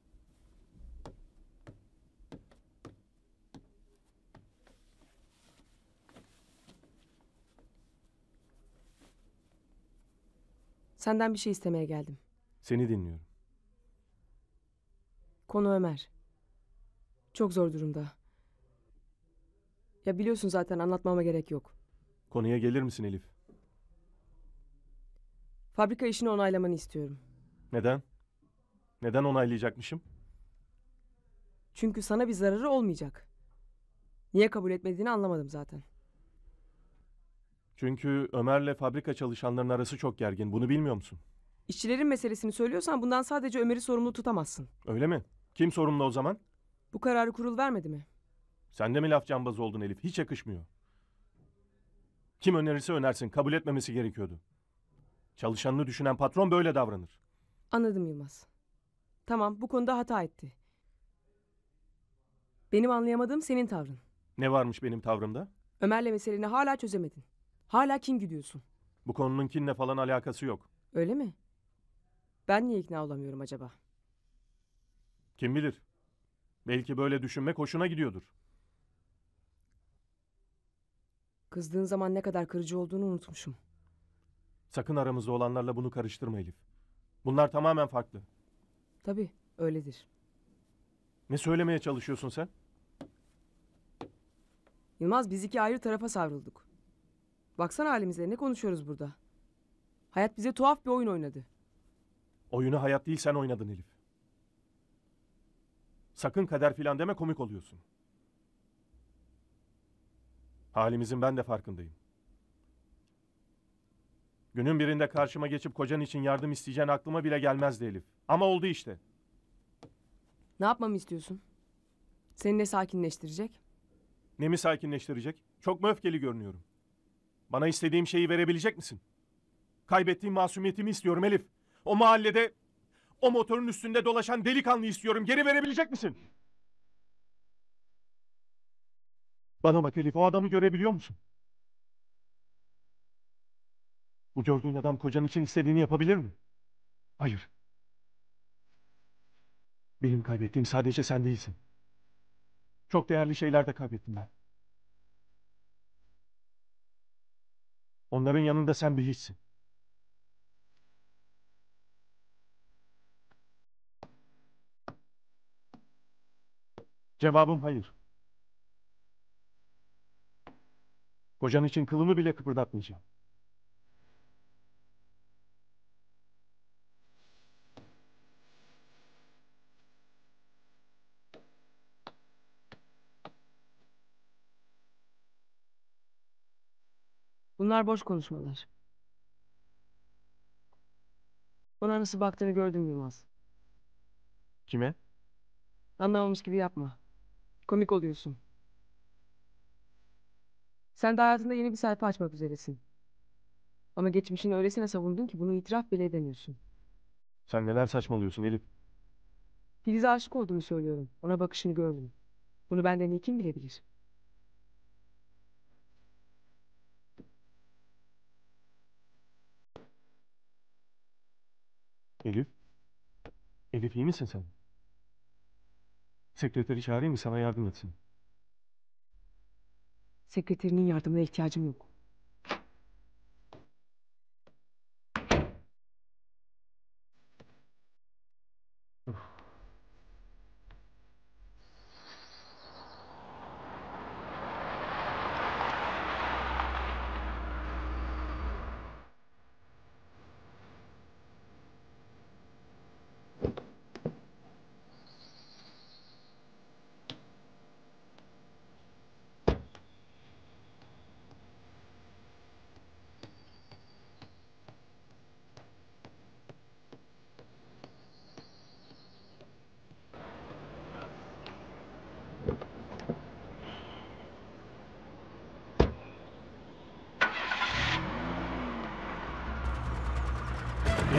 Senden bir şey istemeye geldim. Seni dinliyorum. Konu Ömer. Çok zor durumda. Ya biliyorsun zaten, anlatmama gerek yok. Konuya gelir misin Elif? Fabrika işini onaylamanı istiyorum. Neden? Neden onaylayacakmışım? Çünkü sana bir zararı olmayacak. Niye kabul etmediğini anlamadım zaten. Çünkü Ömer'le fabrika çalışanların arası çok gergin. Bunu bilmiyor musun? İşçilerin meselesini söylüyorsan bundan sadece Ömer'i sorumlu tutamazsın. Öyle mi? Kim sorumlu o zaman? Bu kararı kurul vermedi mi? Sen de mi laf cambazı oldun Elif? Hiç yakışmıyor. Kim önerirse önersin. Kabul etmemesi gerekiyordu. Çalışanını düşünen patron böyle davranır. Anladım Yılmaz. Tamam, bu konuda hata etti. Benim anlayamadığım senin tavrın. Ne varmış benim tavrımda? Ömer'le meseleni hala çözemedin. Hala kin güdüyorsun. Bu konunun kinle falan alakası yok. Öyle mi? Ben niye ikna olamıyorum acaba? Kim bilir? Belki böyle düşünmek hoşuna gidiyordur. Kızdığın zaman ne kadar kırıcı olduğunu unutmuşum. Sakın aramızda olanlarla bunu karıştırma Elif. Bunlar tamamen farklı. Tabii, öyledir. Ne söylemeye çalışıyorsun sen? Yılmaz, biz iki ayrı tarafa savrulduk. Baksana halimize, ne konuşuyoruz burada? Hayat bize tuhaf bir oyun oynadı. Oyunu hayat değil, sen oynadın Elif. Sakın kader filan deme, komik oluyorsun. Halimizin ben de farkındayım. Günün birinde karşıma geçip kocan için yardım isteyeceğin aklıma bile gelmezdi Elif. Ama oldu işte. Ne yapmamı istiyorsun? Seni ne sakinleştirecek? Ne mi sakinleştirecek? Çok mu öfkeli görünüyorum? Bana istediğim şeyi verebilecek misin? Kaybettiğim masumiyetimi istiyorum Elif. O mahallede, o motorun üstünde dolaşan delikanlı istiyorum. Geri verebilecek misin? Bana bak Elif, o adamı görebiliyor musun? Bu gördüğün adam kocan için istediğini yapabilir mi? Hayır. Benim kaybettiğim sadece sen değilsin. Çok değerli şeyler de kaybettim ben. Onların yanında sen bir hiçsin. Cevabım hayır. Kocan için kılımı bile kıpırdatmayacağım. Bunlar boş konuşmalar. Bana nasıl baktığını gördüm Yılmaz. Kime? Anlamamış gibi yapma. Komik oluyorsun. Sen de hayatında yeni bir sayfa açmak üzeresin. Ama geçmişini öylesine savundun ki bunu itiraf bile edemiyorsun. Sen neler saçmalıyorsun Elif? Filiz'e aşık olduğunu söylüyorum. Ona bakışını gördüm. Bunu benden iyi kim bilebilir? Elif? Elif iyi misin sen? Sekreteri çağırayım mı sana yardım etsin? Sekreterinin yardımına ihtiyacım yok.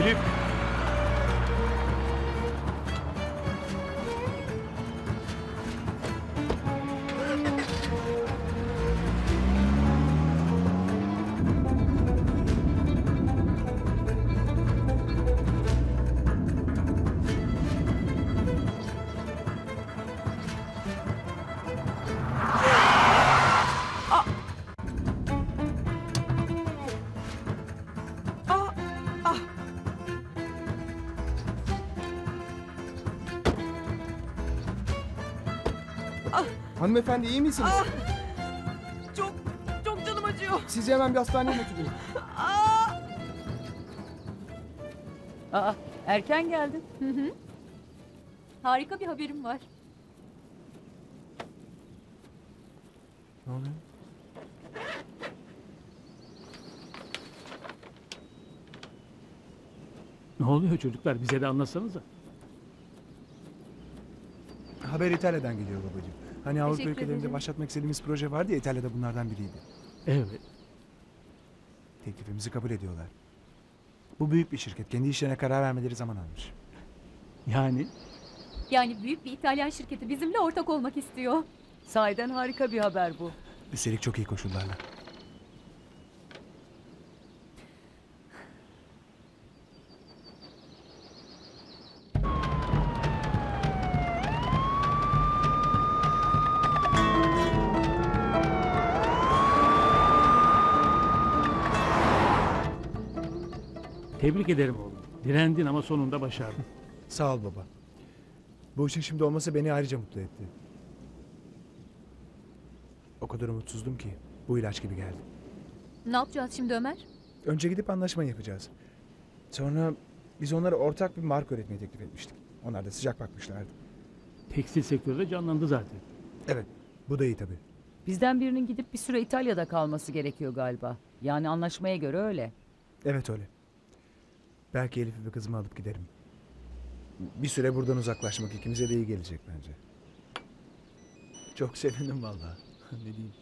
Elif! Hanımefendi iyi misiniz? Ah! Çok, çok canım acıyor. Sizi hemen bir hastaneye götüreyim. Aa, erken geldin. Hı hı. Harika bir haberim var. Ne oluyor? Ne oluyor çocuklar? Bize de anlatsanıza. Haber İtalya'dan geliyor babacığım. Hani Avrupa Teşekkür ülkelerinde ederim. başlatmak istediğimiz proje vardı ya, İtalya'da bunlardan biriydi. Evet. Teklifimizi kabul ediyorlar. Bu büyük bir şirket. Kendi işlerine karar vermeleri zaman almış. Yani? Yani büyük bir İtalyan şirketi bizimle ortak olmak istiyor. Sahiden harika bir haber bu. Üstelik çok iyi koşullarla. Tebrik ederim oğlum. Direndin ama sonunda başardın. Sağ ol baba. Bu işin şimdi olması beni ayrıca mutlu etti. O kadar umutsuzdum ki bu ilaç gibi geldi. Ne yapacağız şimdi Ömer? Önce gidip anlaşma yapacağız. Sonra biz onlara ortak bir marka üretmeyi teklif etmiştik. Onlar da sıcak bakmışlardı. Tekstil sektörü de canlandı zaten. Evet, bu da iyi tabii. Bizden birinin gidip bir süre İtalya'da kalması gerekiyor galiba. Yani anlaşmaya göre öyle. Evet öyle. Belki Elif'i ve kızımı alıp giderim. Bir süre buradan uzaklaşmak ikimize de iyi gelecek bence. Çok sevindim vallahi. Ne diyeyim.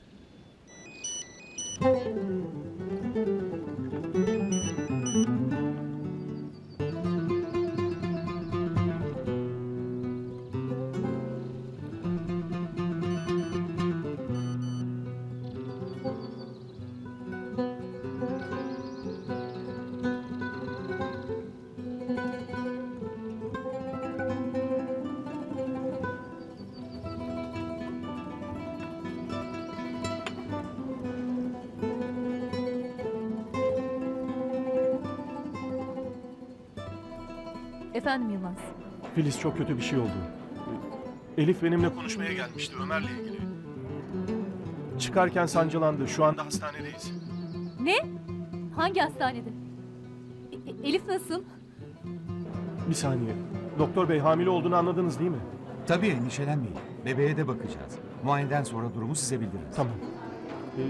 Efendim Yılmaz. Filiz, çok kötü bir şey oldu. Elif benimle konuşmaya gelmişti Ömer'le ilgili. Çıkarken sancılandı. Şu anda hastanedeyiz. Ne? Hangi hastanede? E- e- Elif nasıl? Bir saniye. Doktor bey, hamile olduğunu anladınız değil mi? Tabii, endişelenmeyin. Bebeğe de bakacağız. Muayeneden sonra durumu size bildiririz. Tamam. Ee,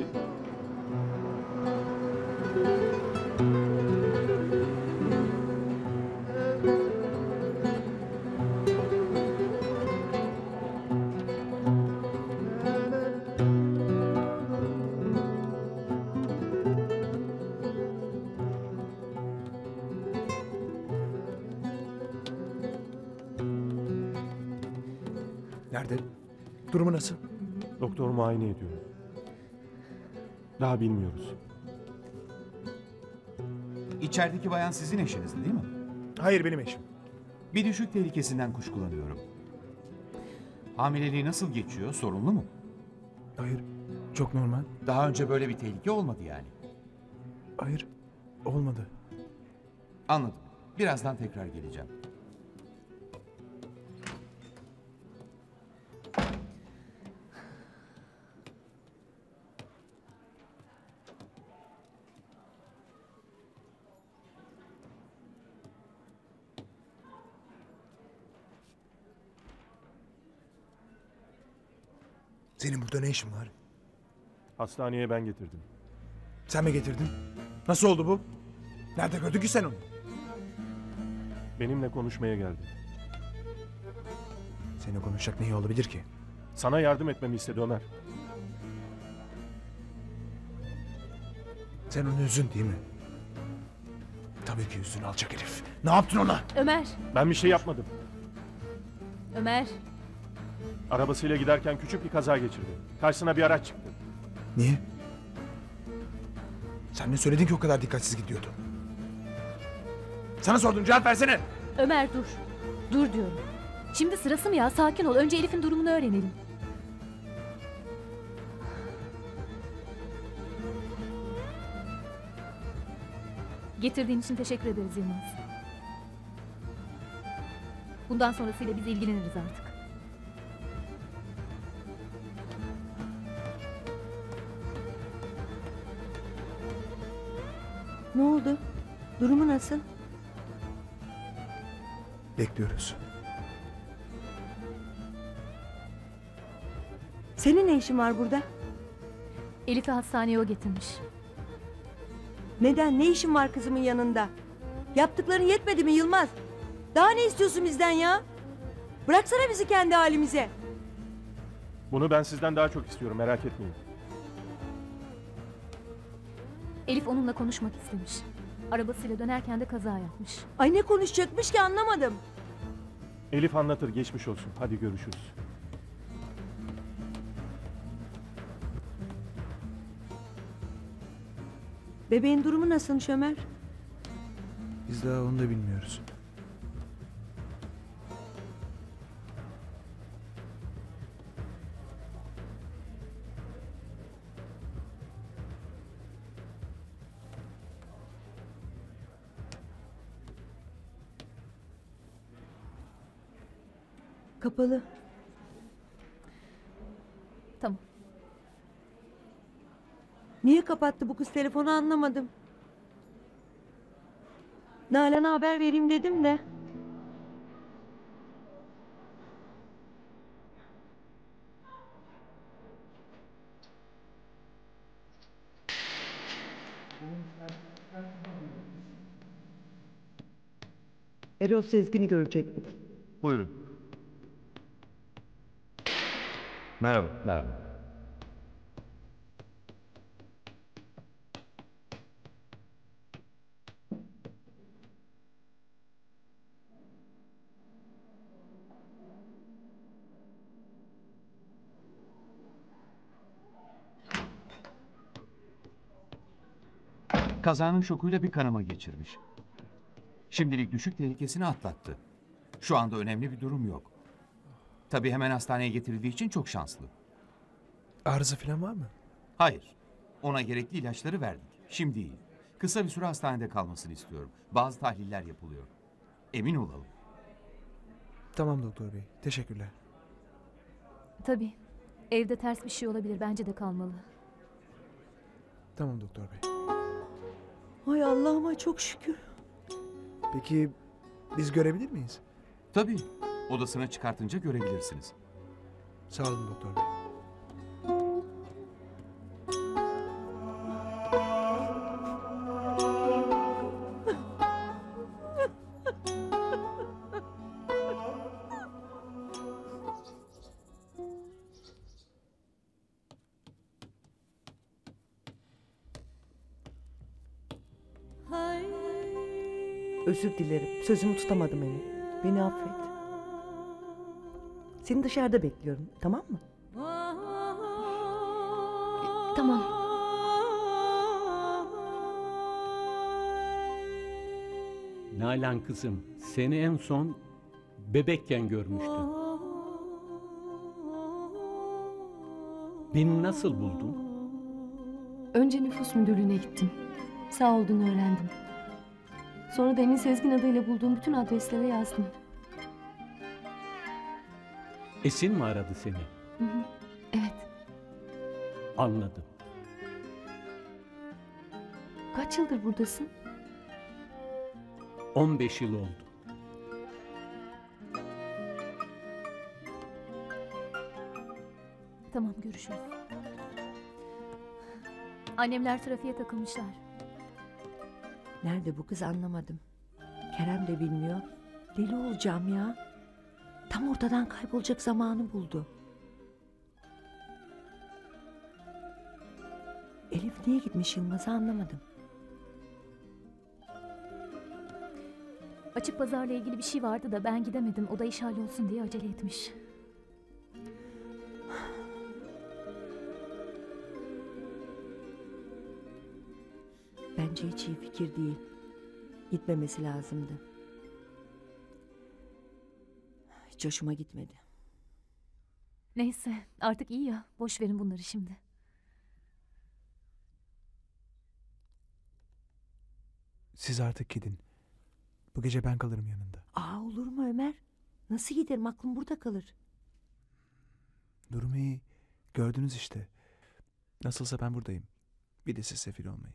Nerede? Durumu nasıl? Doktor muayene ediyor. Daha bilmiyoruz. İçerideki bayan sizin eşinizdi değil mi? Hayır, benim eşim. Bir düşük tehlikesinden kuşkulanıyorum. Hamileliği nasıl geçiyor? Sorunlu mu? Hayır, çok normal. Daha önce böyle bir tehlike olmadı yani. Hayır, olmadı. Anladım. Birazdan tekrar geleceğim. Senin burada ne işin var? Hastaneye ben getirdim. Sen mi getirdin? Nasıl oldu bu? Nerede gördün ki sen onu? Benimle konuşmaya geldi. Seninle konuşacak ne olabilir ki? Sana yardım etmemi istedi Ömer. Sen onu üzdün değil mi? Tabii ki yüzünü alacak herif. Ne yaptın ona? Ömer, Ben bir şey yapmadım. Ömer. Arabasıyla giderken küçük bir kaza geçirdi. Karşısına bir araç çıktı. Niye? Sen ne söyledin ki o kadar dikkatsiz gidiyordu? Sana sordum, cevap versene. Ömer dur. Dur diyorum. Şimdi sırası mı ya? Sakin ol. Önce Elif'in durumunu öğrenelim. Getirdiğin için teşekkür ederiz Yılmaz. Bundan sonrasıyla biz ilgileniriz artık. Ne oldu? Durumu nasıl? Bekliyoruz. Senin ne işin var burada? Elif'i hastaneye o getirmiş. Neden? Ne işin var kızımın yanında? Yaptıkların yetmedi mi Yılmaz? Daha ne istiyorsun bizden ya? Bıraksana bizi kendi halimize. Bunu ben sizden daha çok istiyorum, merak etmeyin. Elif onunla konuşmak istemiş. Arabasıyla dönerken de kaza yapmış. Ay ne konuşacakmış ki anlamadım. Elif anlatır, geçmiş olsun. Hadi görüşürüz. Bebeğin durumu nasılmış Ömer? Biz daha onu da bilmiyoruz. Kapalı. Tamam. Niye kapattı bu kız telefonu anlamadım. Nalan'a haber vereyim dedim de. Erol Sezgin'i görecektim. Buyurun. Merhaba. Merhaba. Kazanın şokuyla bir kanama geçirmiş. Şimdilik düşük tehlikesini atlattı. Şu anda önemli bir durum yok. Tabii hemen hastaneye getirildiği için çok şanslı. Arıza falan var mı? Hayır. Ona gerekli ilaçları verdik. Şimdi iyi. Kısa bir süre hastanede kalmasını istiyorum. Bazı tahliller yapılıyor. Emin olalım. Tamam doktor bey. Teşekkürler. Tabii. Evde ters bir şey olabilir. Bence de kalmalı. Tamam doktor bey. Ay Allah'ıma çok şükür. Peki biz görebilir miyiz? Tabii. Odasına çıkartınca görebilirsiniz. Sağ olun doktor bey. Özür dilerim. Sözümü tutamadım Elif. Beni affet. Seni dışarıda bekliyorum. Tamam mı? Tamam. Nalan kızım, seni en son bebekken görmüştüm. Beni nasıl buldun? Önce nüfus müdürlüğüne gittim. Sağ olduğunu öğrendim. Sonra da Emin Sezgin adıyla bulduğum bütün adreslere yazdım. Esin mi aradı seni? Hı hı. Evet. Anladım. Kaç yıldır buradasın? on beş yıl oldu. Tamam, görüşürüz. Annemler trafiğe takılmışlar. Nerede bu kız anlamadım. Kerem de bilmiyor. Deli olacağım ya. Tam ortadan kaybolacak zamanı buldu. Elif niye gitmiş Yılmaz'ı anlamadım. Açık pazarla ilgili bir şey vardı da ben gidemedim. O da iş hallolsun diye acele etmiş. Bence hiç iyi fikir değil. Gitmemesi lazımdı. Hiç hoşuma gitmedi. Neyse artık iyi ya. Boş verin bunları şimdi. Siz artık gidin. Bu gece ben kalırım yanında. Aa, olur mu Ömer? Nasıl giderim? Aklım burada kalır. Durum iyi. Gördünüz işte. Nasılsa ben buradayım. Bir de siz sefil olmayın.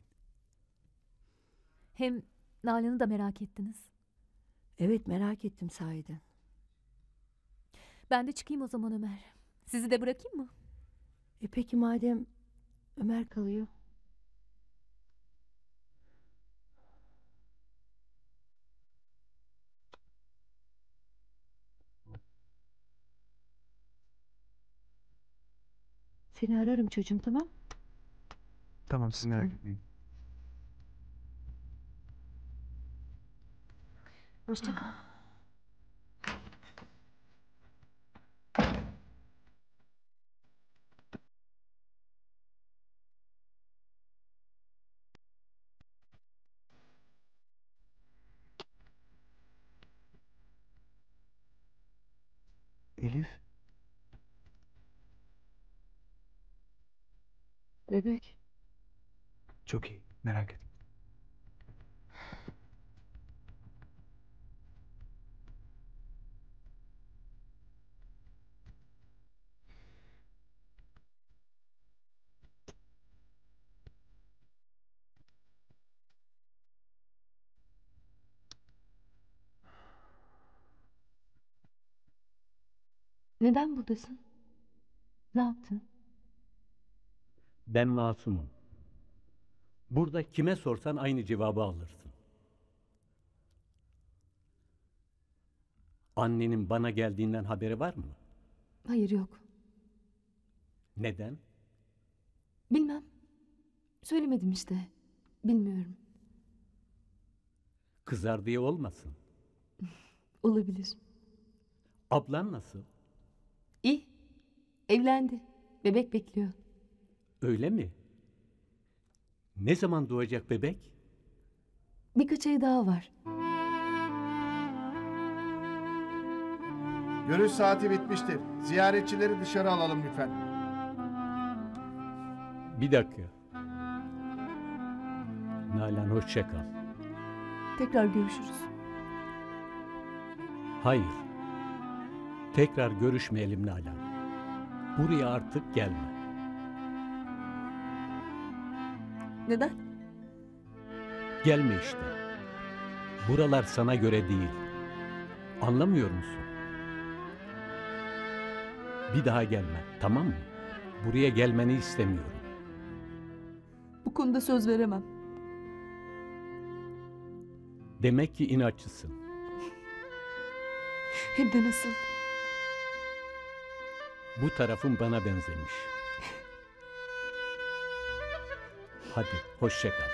Hem Nalan'ı da merak ettiniz. Evet, merak ettim sahiden. Ben de çıkayım o zaman Ömer. Sizi de bırakayım mı? E peki madem Ömer kalıyor. Seni ararım çocuğum, tamam? Tamam, siz merak etmeyin. Hoşça kal. Elif. Bebek. Çok iyi. Merak etme. Neden buradasın? Ne yaptın? Ben masumum. Burada kime sorsan aynı cevabı alırsın. Annenin bana geldiğinden haberi var mı? Hayır, yok. Neden? Bilmem. Söylemedim işte. Bilmiyorum. Kızar diye olmasın. Olabilir. Ablan nasıl? İyi. Evlendi. Bebek bekliyor. Öyle mi? Ne zaman doğacak bebek? Birkaç ay daha var. Görüş saati bitmiştir. Ziyaretçileri dışarı alalım lütfen. Bir dakika. Nalan, hoşça kal. Tekrar görüşürüz. Hayır. Tekrar görüşmeyelim Nalan. Buraya artık gelme. Neden? Gelme işte. Buralar sana göre değil. Anlamıyor musun? Bir daha gelme, tamam mı? Buraya gelmeni istemiyorum. Bu konuda söz veremem. Demek ki inatçısın. Hem de nasıl? Bu tarafın bana benzemiş. Hadi, hoşça kal.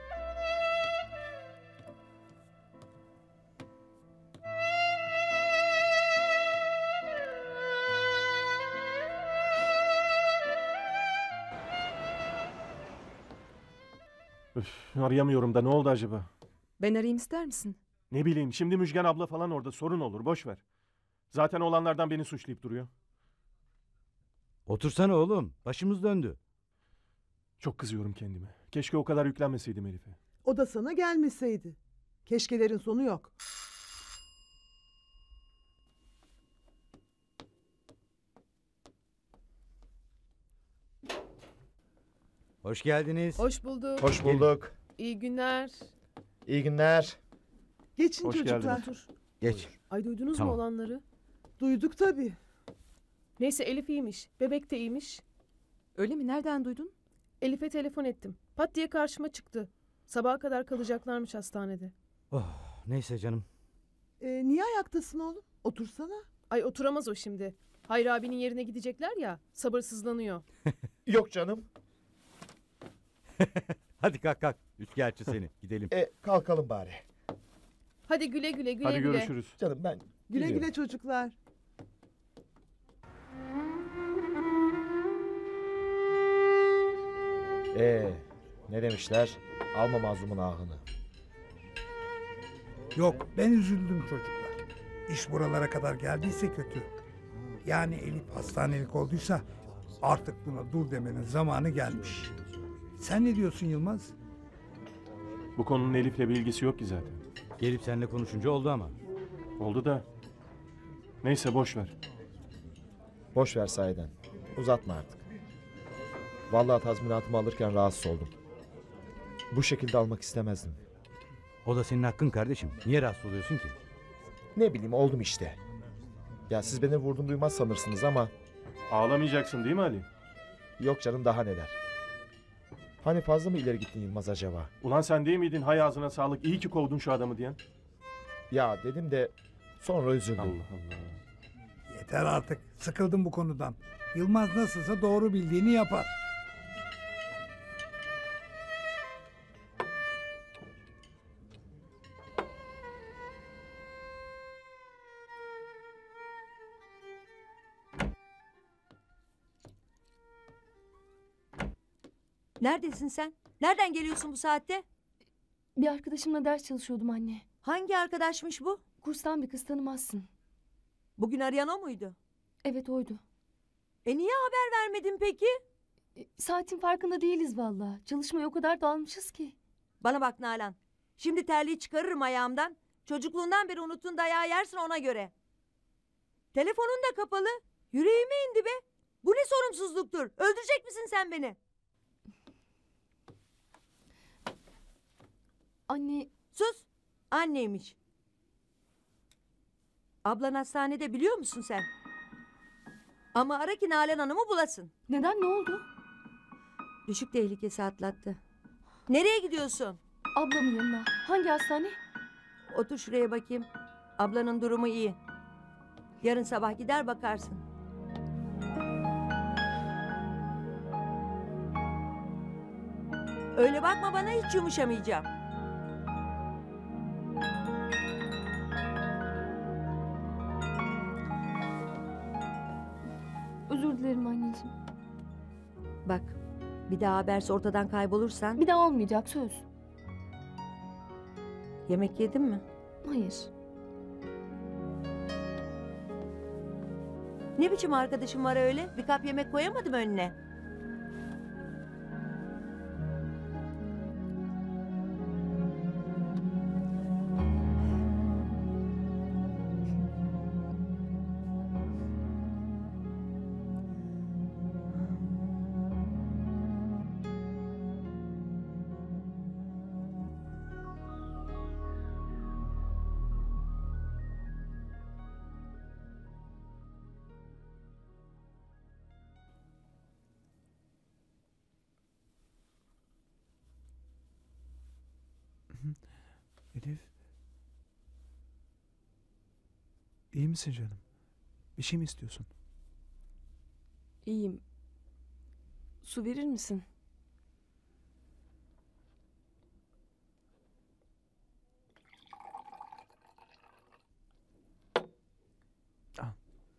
Üf, arayamıyorum da ne oldu acaba? Ben arayayım ister misin? Ne bileyim, şimdi Müjgan abla falan orada, sorun olur, boş ver. Zaten olanlardan beni suçlayıp duruyor. Otursana oğlum. Başımız döndü. Çok kızıyorum kendime. Keşke o kadar yüklenmeseydim Elif'e. O da sana gelmeseydi. Keşkelerin sonu yok. Hoş geldiniz. Hoş bulduk. Hoş bulduk. İyi günler. İyi günler. Geçin Hoş çocuklar. geldiniz. Geç. Ay duydunuz Tamam. mu olanları? Duyduk tabii. Neyse Elif iyiymiş. Bebek de iyiymiş. Öyle mi? Nereden duydun? Elif'e telefon ettim. Pat diye karşıma çıktı. Sabaha kadar kalacaklarmış hastanede. Oh, neyse canım. Ee, niye ayaktasın oğlum? Otursana. Ay oturamaz o şimdi. Hayri abinin yerine gidecekler ya. Sabırsızlanıyor. Yok canım. Hadi kalk kalk. Üçkağıtçı seni. Gidelim. E, kalkalım bari. Hadi güle güle güle Hadi güle. görüşürüz. Canım ben Güle gidiyorum. güle çocuklar. Ee, ne demişler? Alma mazlumun ahını. Yok, ben üzüldüm çocuklar. İş buralara kadar geldiyse kötü. Yani Elif hastanelik olduysa artık buna dur demenin zamanı gelmiş. Sen ne diyorsun Yılmaz? Bu konunun Elif'le bir ilgisi yok ki zaten. Gelip seninle konuşunca oldu ama. Oldu da. Neyse boş ver. Boş ver sahiden. Uzatma artık. Vallahi tazminatımı alırken rahatsız oldum. Bu şekilde almak istemezdim. O da senin hakkın kardeşim. Niye rahatsız oluyorsun ki? Ne bileyim oldum işte. Ya siz beni vurdum duymaz sanırsınız ama... Ağlamayacaksın değil mi Ali? Yok canım daha neler. Hani fazla mı ileri gittin Yılmaz acaba? Ulan sen değil miydin hay ağzına sağlık iyi ki kovdun şu adamı diyen? Ya dedim de sonra üzüldüm. Allah Allah. Yeter artık. Sıkıldım bu konudan. Yılmaz nasılsa doğru bildiğini yapar. Neredesin sen? Nereden geliyorsun bu saatte? Bir arkadaşımla ders çalışıyordum anne. Hangi arkadaşmış bu? Kurstan bir kız, tanımazsın. Bugün arayan o muydu? Evet, oydu. E niye haber vermedin peki? E, Saatin farkında değiliz vallahi. Çalışmaya o kadar dalmışız ki. Bana bak Nalan. Şimdi terliği çıkarırım ayağımdan. Çocukluğundan beri unuttun dayağı yersin ona göre. Telefonun da kapalı. Yüreğime indi be. Bu ne sorumsuzluktur? Öldürecek misin sen beni? Anne... Sus. Anneymiş. Ablan hastanede biliyor musun sen? Ama ara ki Nalan Hanım'ı bulasın. Neden, ne oldu? Düşük tehlikesi atlattı. Nereye gidiyorsun? Ablamın yanına. Hangi hastane? Otur şuraya bakayım. Ablanın durumu iyi. Yarın sabah gider bakarsın. Öyle bakma bana, hiç yumuşamayacağım. Özür dilerim anneciğim. Bak, bir daha habersiz ortadan kaybolursan... Bir daha olmayacak, söz. Yemek yedin mi? Hayır. Ne biçim arkadaşım var öyle? Bir kap yemek koyamadım önüne. Elif. İyi misin canım? Bir şey mi istiyorsun? İyiyim. Su verir misin? Al.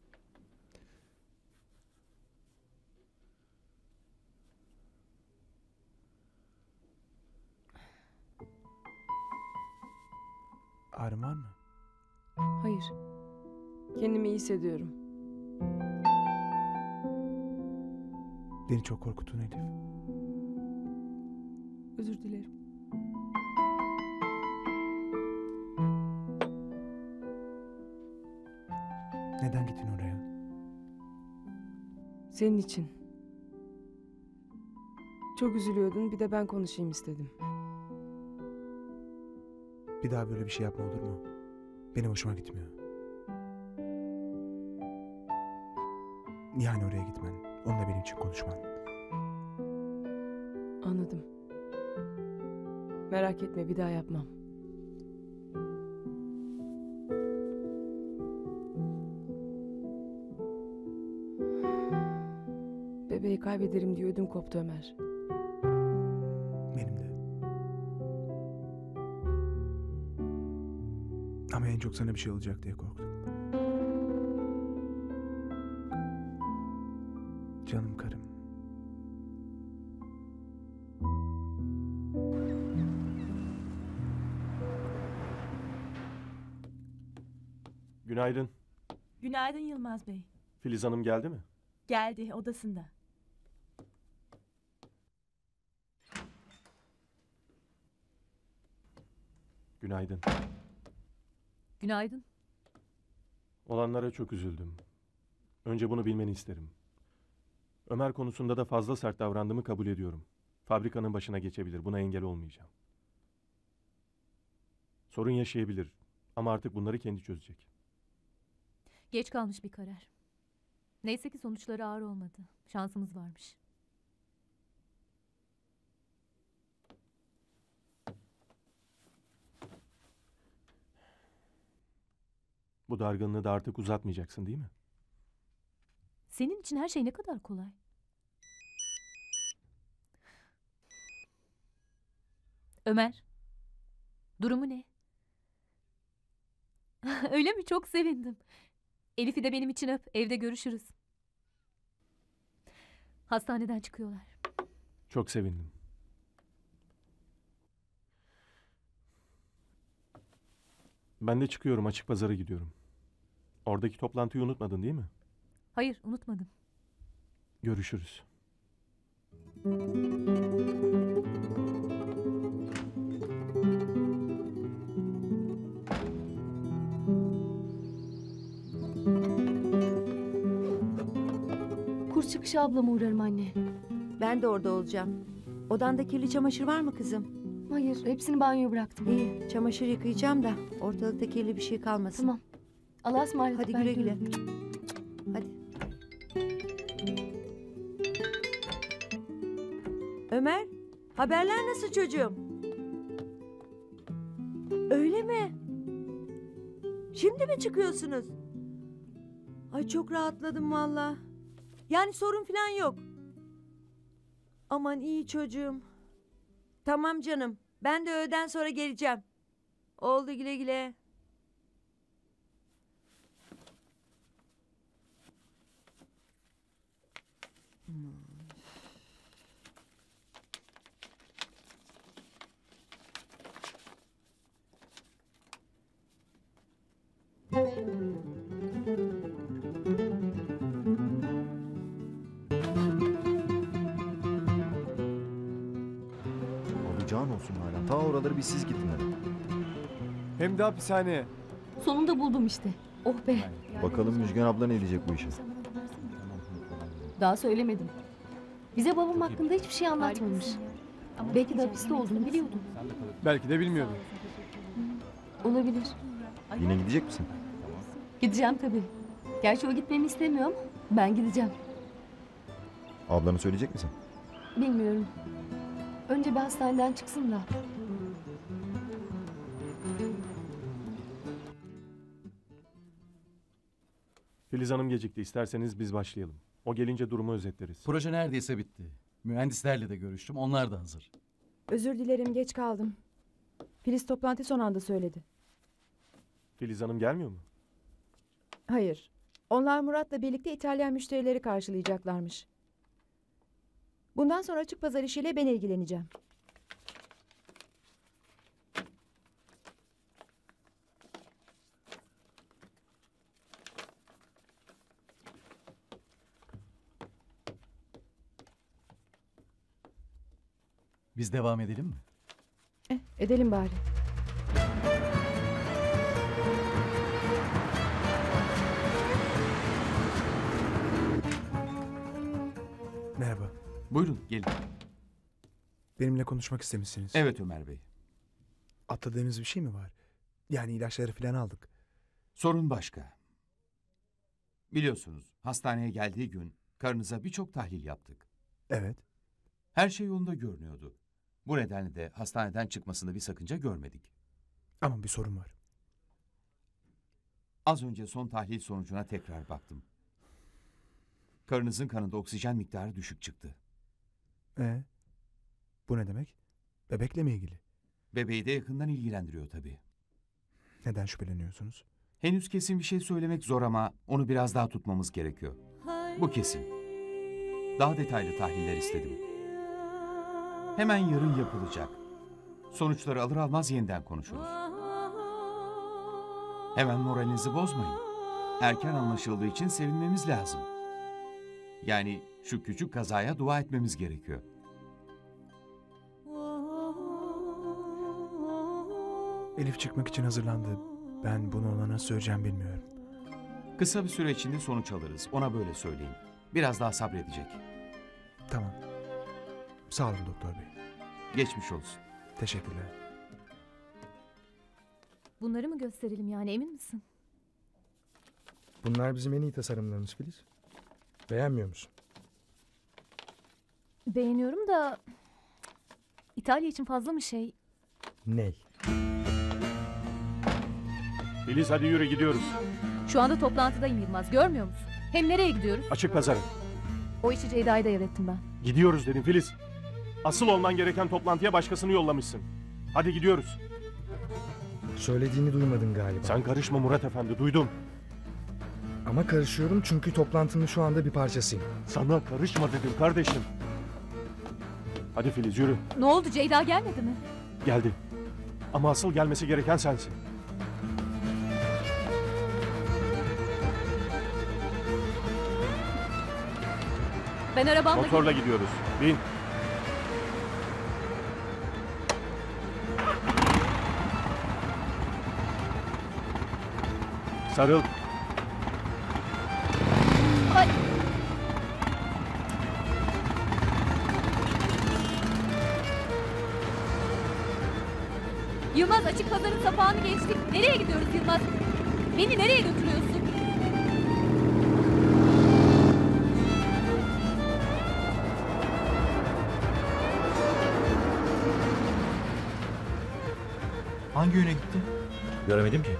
Ağrın var mı? Hayır. Kendimi iyi hissediyorum. Beni çok korkuttun Elif. Özür dilerim. Neden gittin oraya? Senin için. Çok üzülüyordun, bir de ben konuşayım istedim. Bir daha böyle bir şey yapma olur mu? Benim hoşuma gitmiyor. Yani oraya gitmen, onunla benim için konuşman. Anladım. Merak etme, bir daha yapmam. Bebeği kaybederim diye ödüm koptu Ömer. Benim de. Ama en çok sana bir şey olacak diye korktum. Canım karım. Günaydın. Günaydın Yılmaz Bey. Filiz Hanım geldi mi? Geldi odasında. Günaydın. Günaydın. Olanlara çok üzüldüm. Önce bunu bilmeni isterim. Ömer konusunda da fazla sert davrandığımı kabul ediyorum. Fabrikanın başına geçebilir. Buna engel olmayacağım. Sorun yaşayabilir. Ama artık bunları kendi çözecek. Geç kalmış bir karar. Neyse ki sonuçları ağır olmadı. Şansımız varmış. Bu dargınlığı da artık uzatmayacaksın değil mi? Senin için her şey ne kadar kolay. Ömer, durumu ne? Öyle mi? Çok sevindim. Elif'i de benim için öp. Evde görüşürüz. Hastaneden çıkıyorlar. Çok sevindim. Ben de çıkıyorum. Açık pazara gidiyorum. Oradaki toplantıyı unutmadın değil mi? Hayır, unutmadım. Görüşürüz. Kurs çıkışı ablama uğrarım anne. Ben de orada olacağım. Odanda kirli çamaşır var mı kızım? Hayır, hepsini banyoya bıraktım. İyi, çamaşır yıkayacağım da ortalıkta kirli bir şey kalmasın. Tamam. Allah'a ısmarladık. Hadi ben güle güle. gidiyorum. Hadi. Ömer, haberler nasıl çocuğum? Öyle mi? Şimdi mi çıkıyorsunuz? Ay çok rahatladım valla. Yani sorun falan yok. Aman iyi çocuğum. Tamam canım. Ben de öğleden sonra geleceğim. Oldu güle güle. Alacağın olsun hala. Ta oraları bir siz gittin hadi. Hem de hapishaneye. Sonunda buldum işte. Oh be. Bakalım Müjgan abla ne diyecek bu işe. Daha söylemedim. Bize babam hakkında hiçbir şey anlatmamış. Belki de hapiste olduğunu biliyordum. Belki de bilmiyordum. Olabilir. Yine gidecek misin? Gideceğim tabii. Gerçi o gitmemi istemiyor ama ben gideceğim. Ablanı söyleyecek misin? Bilmiyorum. Önce bir hastaneden çıksın da. Filiz Hanım gecikti. İsterseniz biz başlayalım. O gelince durumu özetleriz. Proje neredeyse bitti. Mühendislerle de görüştüm. Onlar da hazır. Özür dilerim geç kaldım. Filiz toplantı son anda söyledi. Filiz Hanım gelmiyor mu? Hayır. Onlar Murat'la birlikte İtalyan müşterileri karşılayacaklarmış. Bundan sonra açık pazar işiyle ben ilgileneceğim. Biz devam edelim mi? Eh, edelim bari. Merhaba. Buyurun gelin. Benimle konuşmak istemişsiniz. Evet Ömer Bey. Atladığımız bir şey mi var? Yani ilaçları falan aldık. Sorun başka. Biliyorsunuz hastaneye geldiği gün karınıza birçok tahlil yaptık. Evet. Her şey yolunda görünüyordu. Bu nedenle de hastaneden çıkmasında bir sakınca görmedik. Ama bir sorun var. Az önce son tahlil sonucuna tekrar baktım. Karınızın kanında oksijen miktarı düşük çıktı. Ee, bu ne demek? Bebekle mi ilgili? Bebeği de yakından ilgilendiriyor tabii. Neden şüpheleniyorsunuz? Henüz kesin bir şey söylemek zor ama onu biraz daha tutmamız gerekiyor. Bu kesin. Daha detaylı tahliller istedim. Hemen yarın yapılacak. Sonuçları alır almaz yeniden konuşuruz. Hemen moralinizi bozmayın. Erken anlaşıldığı için sevinmemiz lazım. Yani şu küçük kazaya dua etmemiz gerekiyor. Elif çıkmak için hazırlandı. Ben bunu ona nasıl söyleyeceğim bilmiyorum. Kısa bir süre içinde sonuç alırız. Ona böyle söyleyin. Biraz daha sabredecek. Tamam. Sağ olun doktor bey. Geçmiş olsun. Teşekkürler. Bunları mı gösterelim yani, emin misin? Bunlar bizim en iyi tasarımlarımız Filiz. Beğenmiyor musun? Beğeniyorum da İtalya için fazla mı şey? Ney? Filiz hadi yürü gidiyoruz. Şu anda toplantıdayım Yılmaz, görmüyor musun? Hem nereye gidiyoruz? Açık pazara. O işi Ceyda'ya da devrettim ben. Gidiyoruz dedim Filiz. Asıl olman gereken toplantıya başkasını yollamışsın. Hadi gidiyoruz. Söylediğini duymadın galiba. Sen karışma Murat Efendi, duydum. Ama karışıyorum çünkü toplantının şu anda bir parçasıyım. Sana karışma dedim kardeşim. Hadi Filiz yürü. Ne oldu, Ceyda gelmedi mi? Geldi. Ama asıl gelmesi gereken sensin. Ben arabamla... Motorla gidiyoruz. Bin. Sarıl. Ay. Yılmaz, açık pazarın sapağını geçtik. Nereye gidiyoruz Yılmaz? Beni nereye götürüyorsun? Hangi yöne gitti? Göremedim ki.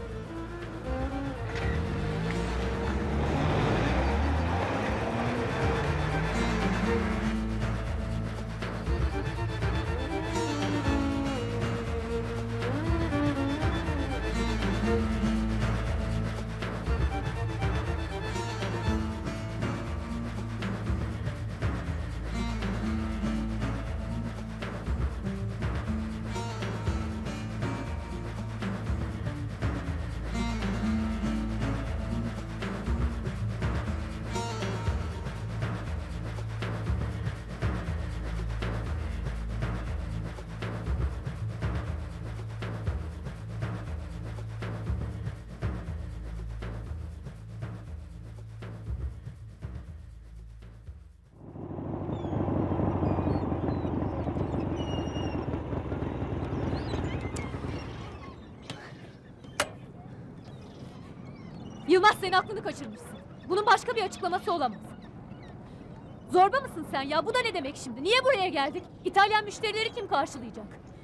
Yılmaz, sen aklını kaçırmışsın. Bunun başka bir açıklaması olamaz. Zorba mısın sen ya? Bu da ne demek şimdi? Niye buraya geldik? İtalyan müşterileri kim karşılayacak?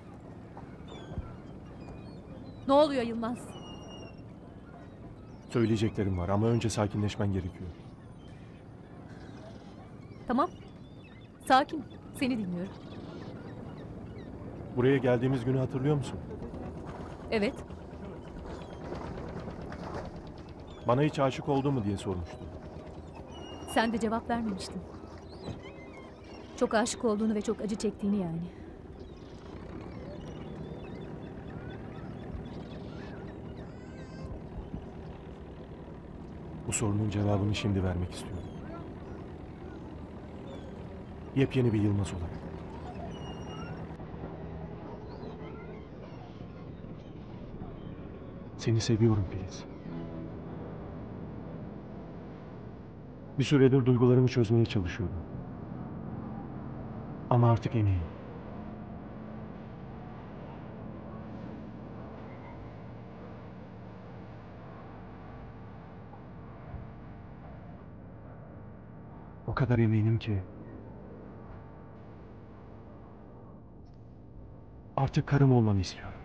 Ne oluyor Yılmaz? Söyleyeceklerim var ama önce sakinleşmen gerekiyor. Tamam. Sakin. Seni dinliyorum. Buraya geldiğimiz günü hatırlıyor musun? Evet. Bana hiç aşık oldu mu diye sormuştu. Sen de cevap vermemiştin. Çok aşık olduğunu ve çok acı çektiğini yani. Bu sorunun cevabını şimdi vermek istiyorum. Yepyeni bir Yılmaz olarak. Seni seviyorum Filiz. Bir süredir duygularımı çözmeye çalışıyorum. Ama artık eminim. O kadar eminim ki artık karım olmanı istiyorum.